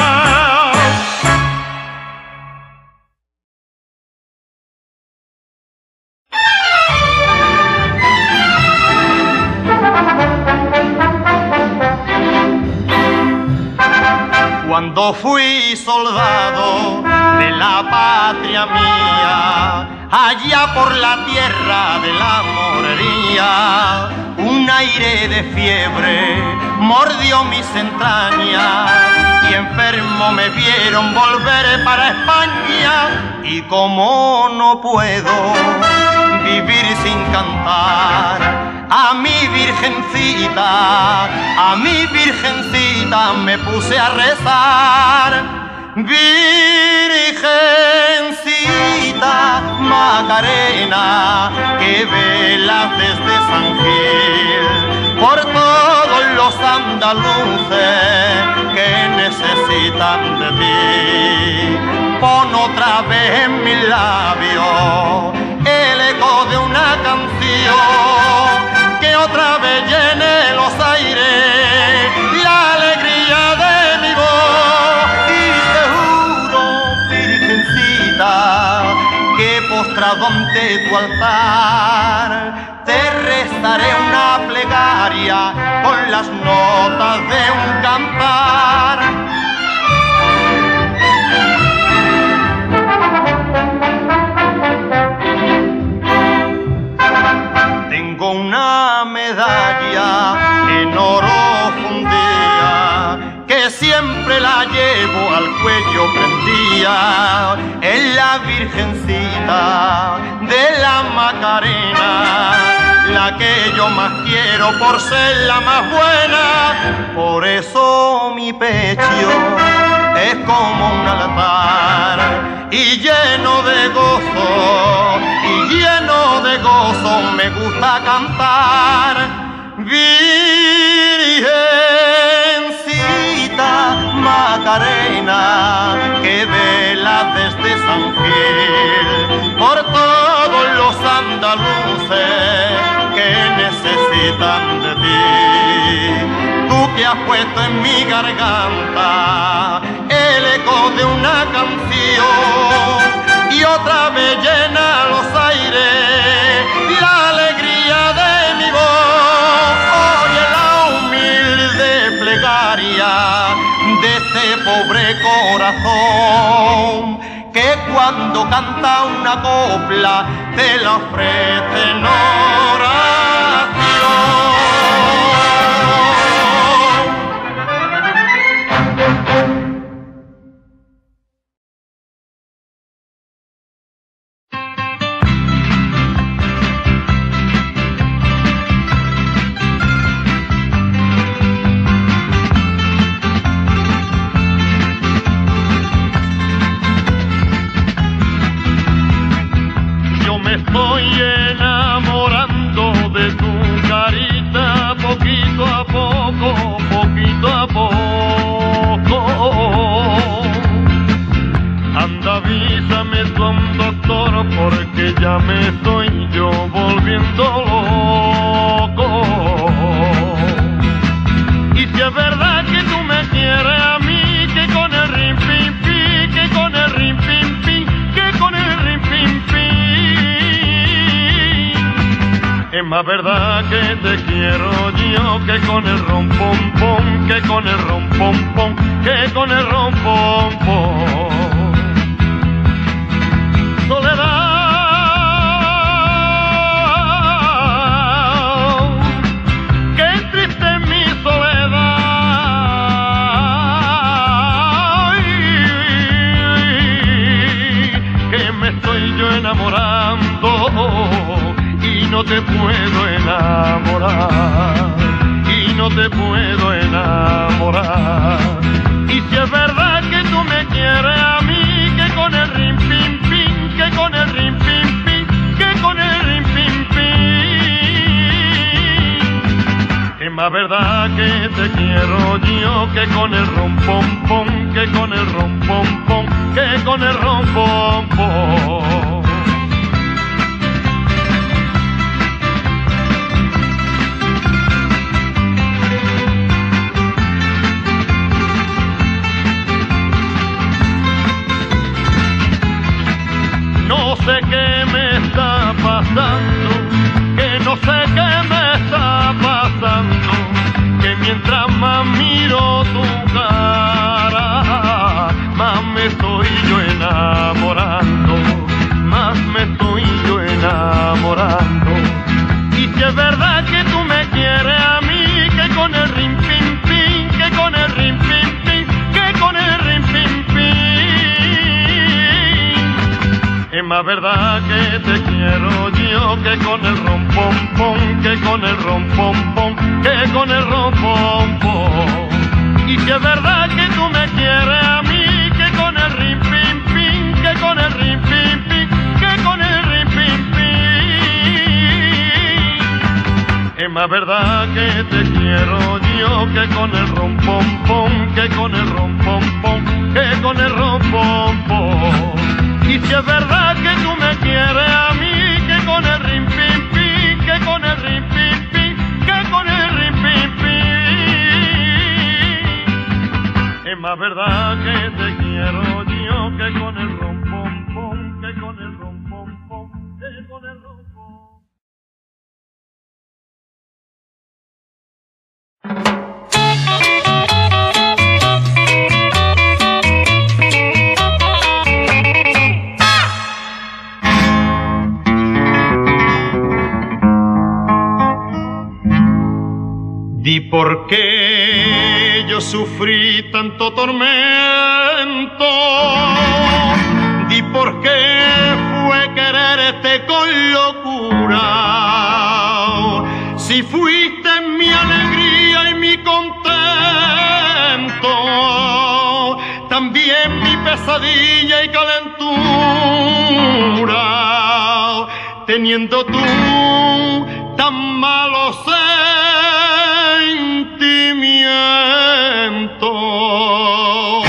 Cuando fui soldado de la patria mía, allá por la tierra de la morería, un aire de fiebre mordió mis entrañas y enfermo me vieron volver para España. Y como no puedo vivir sin cantar a mi virgencita, a mi virgencita me puse a rezar. Virgencita Macarena, que velas desde San Gil por todos los andaluces que necesitan de ti. Pon otra vez en mis labios postrado ante tu altar, te rezaré una plegaria con las notas de un cantar. Tengo una medalla en oro fundida que siempre la llevo al cuello prendida, es la Virgencita de la Macarena, la que yo más quiero por ser la más buena. Por eso mi pecho es como un altar y lleno de gozo, y lleno de gozo me gusta cantar. Virgencita Macarena, que vela desde San Gil por todos los andaluces que necesitan de ti. Tú que has puesto en mi garganta el eco de una canción y otra vez llena los aires la alegría de mi voz. Oye la humilde plegaria de este pobre corazón que cuando canta una copla te la ofrece en oración. Porque ya me estoy yo volviendo loco. Y si es verdad que tú me quieres a mí, que con el rim pim pim, que con el rim pim pim, que con el rim pim pim. Es más verdad que te quiero yo que con el rom pom pom, que con el rom pom pom, que con el rom pom pom. Soledad, qué triste es mi soledad, que me estoy yo enamorando y no te puedo enamorar, y no te puedo enamorar. Y si es verdad que tú me quieres a mí, que con el rim pim pim, que con el rim pim pim, que con el rim pim pim. Es más verdad que te quiero yo que con el rom pom pom, que con el rom pom pom, que con el rom pom pom. No sé qué me está pasando, que no sé qué me está pasando, que mientras más miro tu cara, más me estoy yo enamorando, más me estoy yo enamorando. Y si es verdad que tú me quieres a mí, que con el rim pim pim, que con el rim pim pim, que con el rim pim pim. Es más verdad que te quiero yo que con el rom pom pom, que con el rom pom pom, que con el rom pom pom. Y si es verdad que tú me quieres a mí, que con el rim pim pim, que con el rim pim pim, que con el rim pim pim. Es más verdad que te quiero yo que con el rom pom pom, que con el rom pom pom, que con el rom pom pom. Y si es verdad que tú me quieres a mí, que con el rim pim pim, que con el rim pim pim, que con el rim pim pim. Es más verdad que te quiero yo que con el rom pom pom, que con el rom pom pom. ¿Y por qué yo sufrí tanto tormento? ¿Y por qué fue quererte con locura? Si fuiste mi alegría y mi contento, también mi pesadilla y calentura, teniendo tú tan malos sentimientos.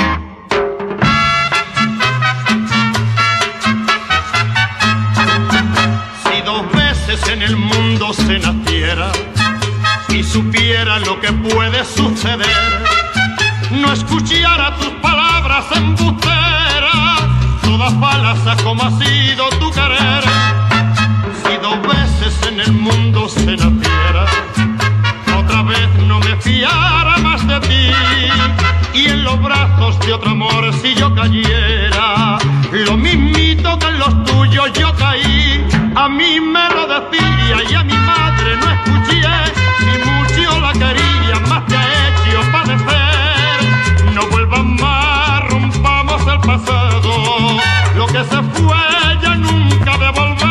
Si dos veces en el mundo se naciera y supiera lo que puede suceder, no escuchara tus palabras embusteras, todas falsas como ha sido tu querer. Si dos veces en el mundo se naciera, otra vez no me fiara más de ti, y en los brazos de otro amor si yo cayera, lo mismito que en los tuyos yo caí. A mí me lo decía y a mi madre no escuché, si mucho la quería más te ha hecho padecer. No vuelvas más, rompamos el pasado, lo que se fue ya nunca de volver.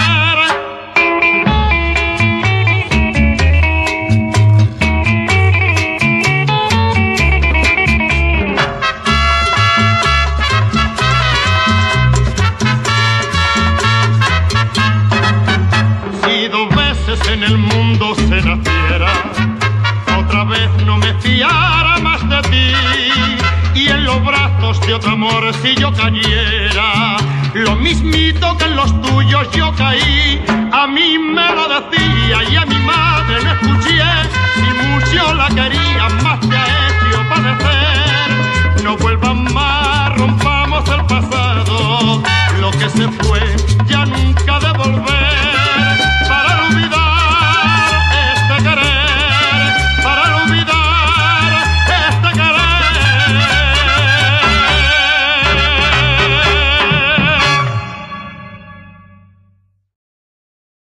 Si dos veces en el mundo se naciera, otra vez no me fiara más de ti, y en los brazos de otro amor si yo cayera, lo mismito que en los tuyos yo caí. A mí me lo decía y a mi madre no escuché, si mucho la quería más te ha hecho padecer. No vuelvan más, rompamos el pasado, lo que se fue ya nunca devolver.